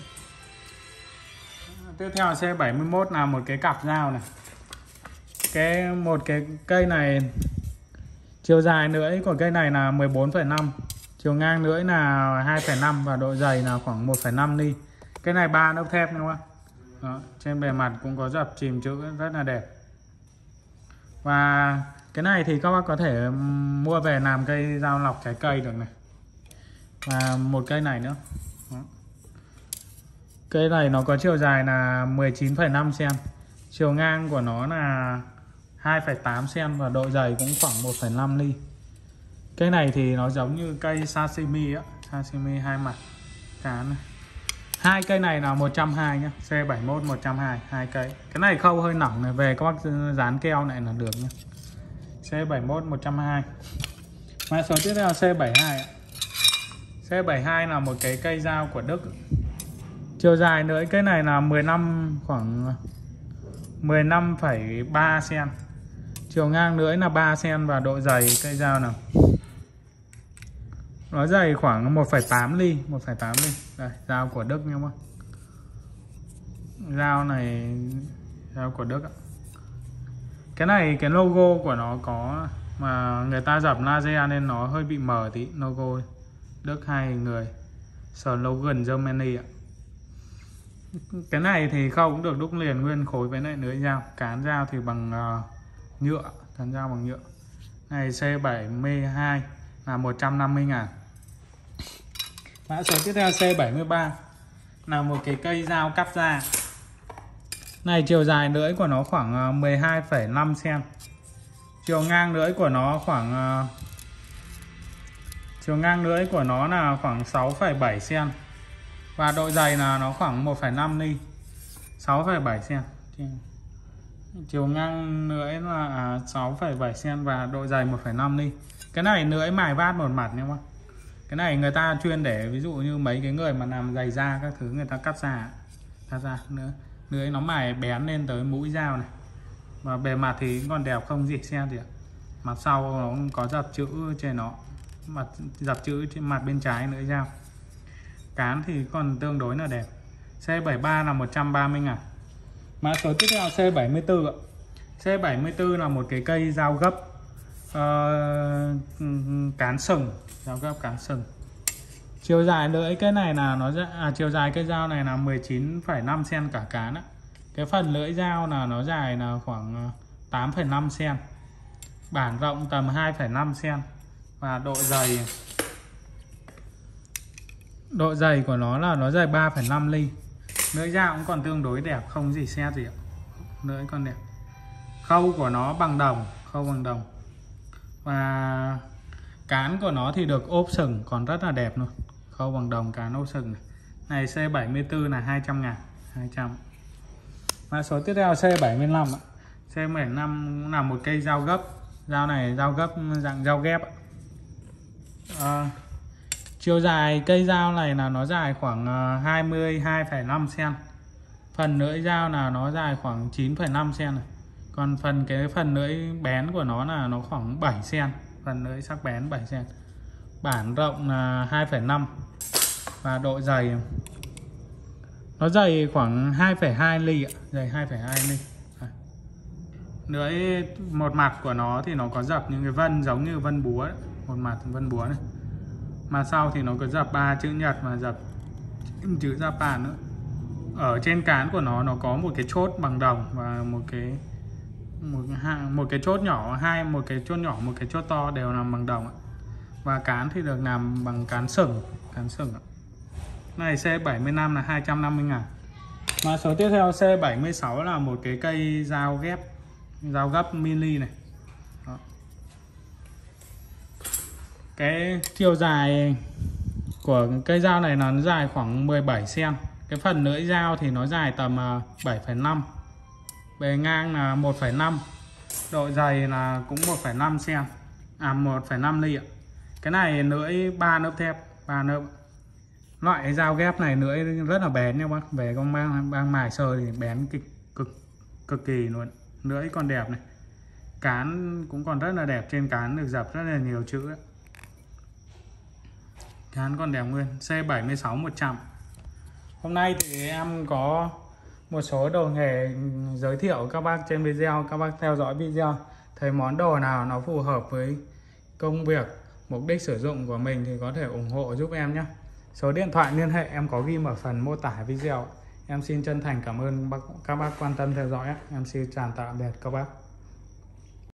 tiếp theo là C bảy mươi mốt là một cái cặp dao này. Cái một cái cây này chiều dài lưỡi của cây này là mười bốn phẩy năm, chiều ngang lưỡi là hai phẩy năm và độ dày là khoảng một phẩy năm ly. Cái này ba lớp thép đúng không? Đó, trên bề mặt cũng có dập chìm chữ rất là đẹp. Và cái này thì các bác có thể mua về làm cây dao lọc trái cây được này. Và một cây này nữa. Đó. Cây này nó có chiều dài là mười chín phẩy năm xen, chiều ngang của nó là hai phẩy tám xen và độ dày cũng khoảng một phẩy năm ly. Cây này thì nó giống như cây sashimi á, sashimi hai mặt cán này. Hai cây này là một trăm hai mươi nhá, C bảy mươi mốt một trăm hai mươi, hai cây. Cái này khâu hơi nỏng này, về các bác dán keo này là được nhá. C bảy mươi mốt một trăm hai mươi. Mã số tiếp theo C bảy mươi hai. C bảy mươi hai là một cái cây dao của Đức. Chiều dài lưỡi cây này là mười lăm khoảng mười lăm phẩy ba xen, chiều ngang lưỡi là ba xen và độ dày cây dao nào nó dày khoảng một phẩy tám ly, một phẩy tám ly. Đây, dao của Đức nha bác. Dao này dao của Đức ạ. Cái này cái logo của nó có mà người ta dập laser nên nó hơi bị mờ tí, logo Đức hai người. Slogan Germany ạ. Cái này thì khâu cũng được đúc liền nguyên khối với lại lưỡi dao. Cán dao thì bằng uh, nhựa, cán dao bằng nhựa. Này C bảy mươi hai là một trăm năm mươi ngàn. Mã số tiếp theo C bảy mươi ba là một cái cây dao cắt da. Này chiều dài lưỡi của nó khoảng mười hai phẩy năm xăng-ti-mét. Chiều ngang lưỡi của nó khoảng uh, chiều ngang lưỡi của nó là khoảng sáu phẩy bảy xăng-ti-mét. Và độ dày là nó khoảng một phẩy năm ni. sáu phẩy bảy xăng-ti-mét. Chiều ngang lưỡi là sáu phẩy bảy xăng-ti-mét và độ dày một phẩy năm ni. Cái này lưỡi mài vát một mặt nha các bạn. Cái này người ta chuyên để ví dụ như mấy cái người mà làm giày da các thứ người ta cắt da. Cắt da nữa. Lưỡi nó mài bén lên tới mũi dao này. Và bề mặt thì còn đẹp không gì xe gì ạ. Mặt sau nó có dập chữ trên nó. Mặt dập chữ trên mặt bên trái lưỡi dao. Cán thì còn tương đối là đẹp. C bảy mươi ba là một trăm ba mươi ngàn. Mã số tiếp theo C bảy mươi tư ạ. C bảy mươi tư là một cái cây dao gấp uh, cán sừng, dao gấp cán sừng. Chiều dài lưỡi cái này là nó à, chiều dài cây dao này là mười chín phẩy năm xăng-ti-mét cả cán á. Cái phần lưỡi dao là nó dài là khoảng tám phẩy năm xăng-ti-mét. Bản rộng tầm hai phẩy năm xăng-ti-mét và độ dày độ dày của nó là nó dày ba phẩy năm ly. Lưỡi dao cũng còn tương đối đẹp, không gì xe gì ạ. Lưỡi còn đẹp. Khâu của nó bằng đồng, khâu bằng đồng. Và cán của nó thì được ốp sừng, còn rất là đẹp luôn. Khâu bằng đồng, cán ốp sừng này. Này C bảy mươi tư là hai trăm ngàn, hai trăm. Mã số tiếp theo C bảy mươi lăm ạ. C bảy mươi lăm là một cây dao gấp. Dao này dao gấp dạng dao ghép ạ. À, chiều dài cây dao này là nó dài khoảng hai mươi hai phẩy năm xăng-ti-mét. Phần lưỡi dao là nó dài khoảng chín phẩy năm xăng-ti-mét. Còn phần cái phần lưỡi bén của nó là nó khoảng bảy xăng-ti-mét. Phần lưỡi sắc bén bảy xăng-ti-mét. Bản rộng là hai phẩy năm. Và độ dày nó dày khoảng hai phẩy hai ly ạ. Dày hai phẩy hai ly. Lưỡi một mặt của nó thì nó có dập những cái vân giống như vân búa ấy. Một mặt vân búa này. Mà sau thì nó có dập ba chữ nhật và dập chữ Japan nữa. Ở trên cán của nó nó có một cái chốt bằng đồng và một cái một, một cái chốt nhỏ, hai một cái chốt nhỏ, một cái chốt to đều làm bằng đồng. Và cán thì được làm bằng cán sừng, cán sừng. Này C bảy mươi lăm là hai trăm năm mươi ngàn. Mã số tiếp theo C bảy mươi sáu là một cái cây dao ghép, dao gấp mini này. Đó. Cái chiều dài của cây dao này là nó dài khoảng mười bảy xăng-ti-mét. Cái phần lưỡi dao thì nó dài tầm bảy phẩy năm. Bề ngang là một phẩy năm. Độ dày là cũng một phẩy năm xăng-ti-mét. À một phẩy năm ly ạ. Cái này lưỡi ba lớp thép, ba lớp. Loại dao ghép này lưỡi rất là bén nha bác. Về con mang băng mài sơ thì bén cực cực cực kỳ luôn. Lưỡi còn đẹp này. Cán cũng còn rất là đẹp, trên cán được dập rất là nhiều chữ ấy. Cán còn đẹp nguyên. C bảy mươi sáu một trăm. Hôm nay thì em có một số đồ nghề giới thiệu các bác trên video. Các bác theo dõi video, thấy món đồ nào nó phù hợp với công việc, mục đích sử dụng của mình thì có thể ủng hộ giúp em nhé. Số điện thoại liên hệ em có ghi ở phần mô tả video. Em xin chân thành cảm ơn các bác quan tâm theo dõi. Em xin chào tạm biệt các bác.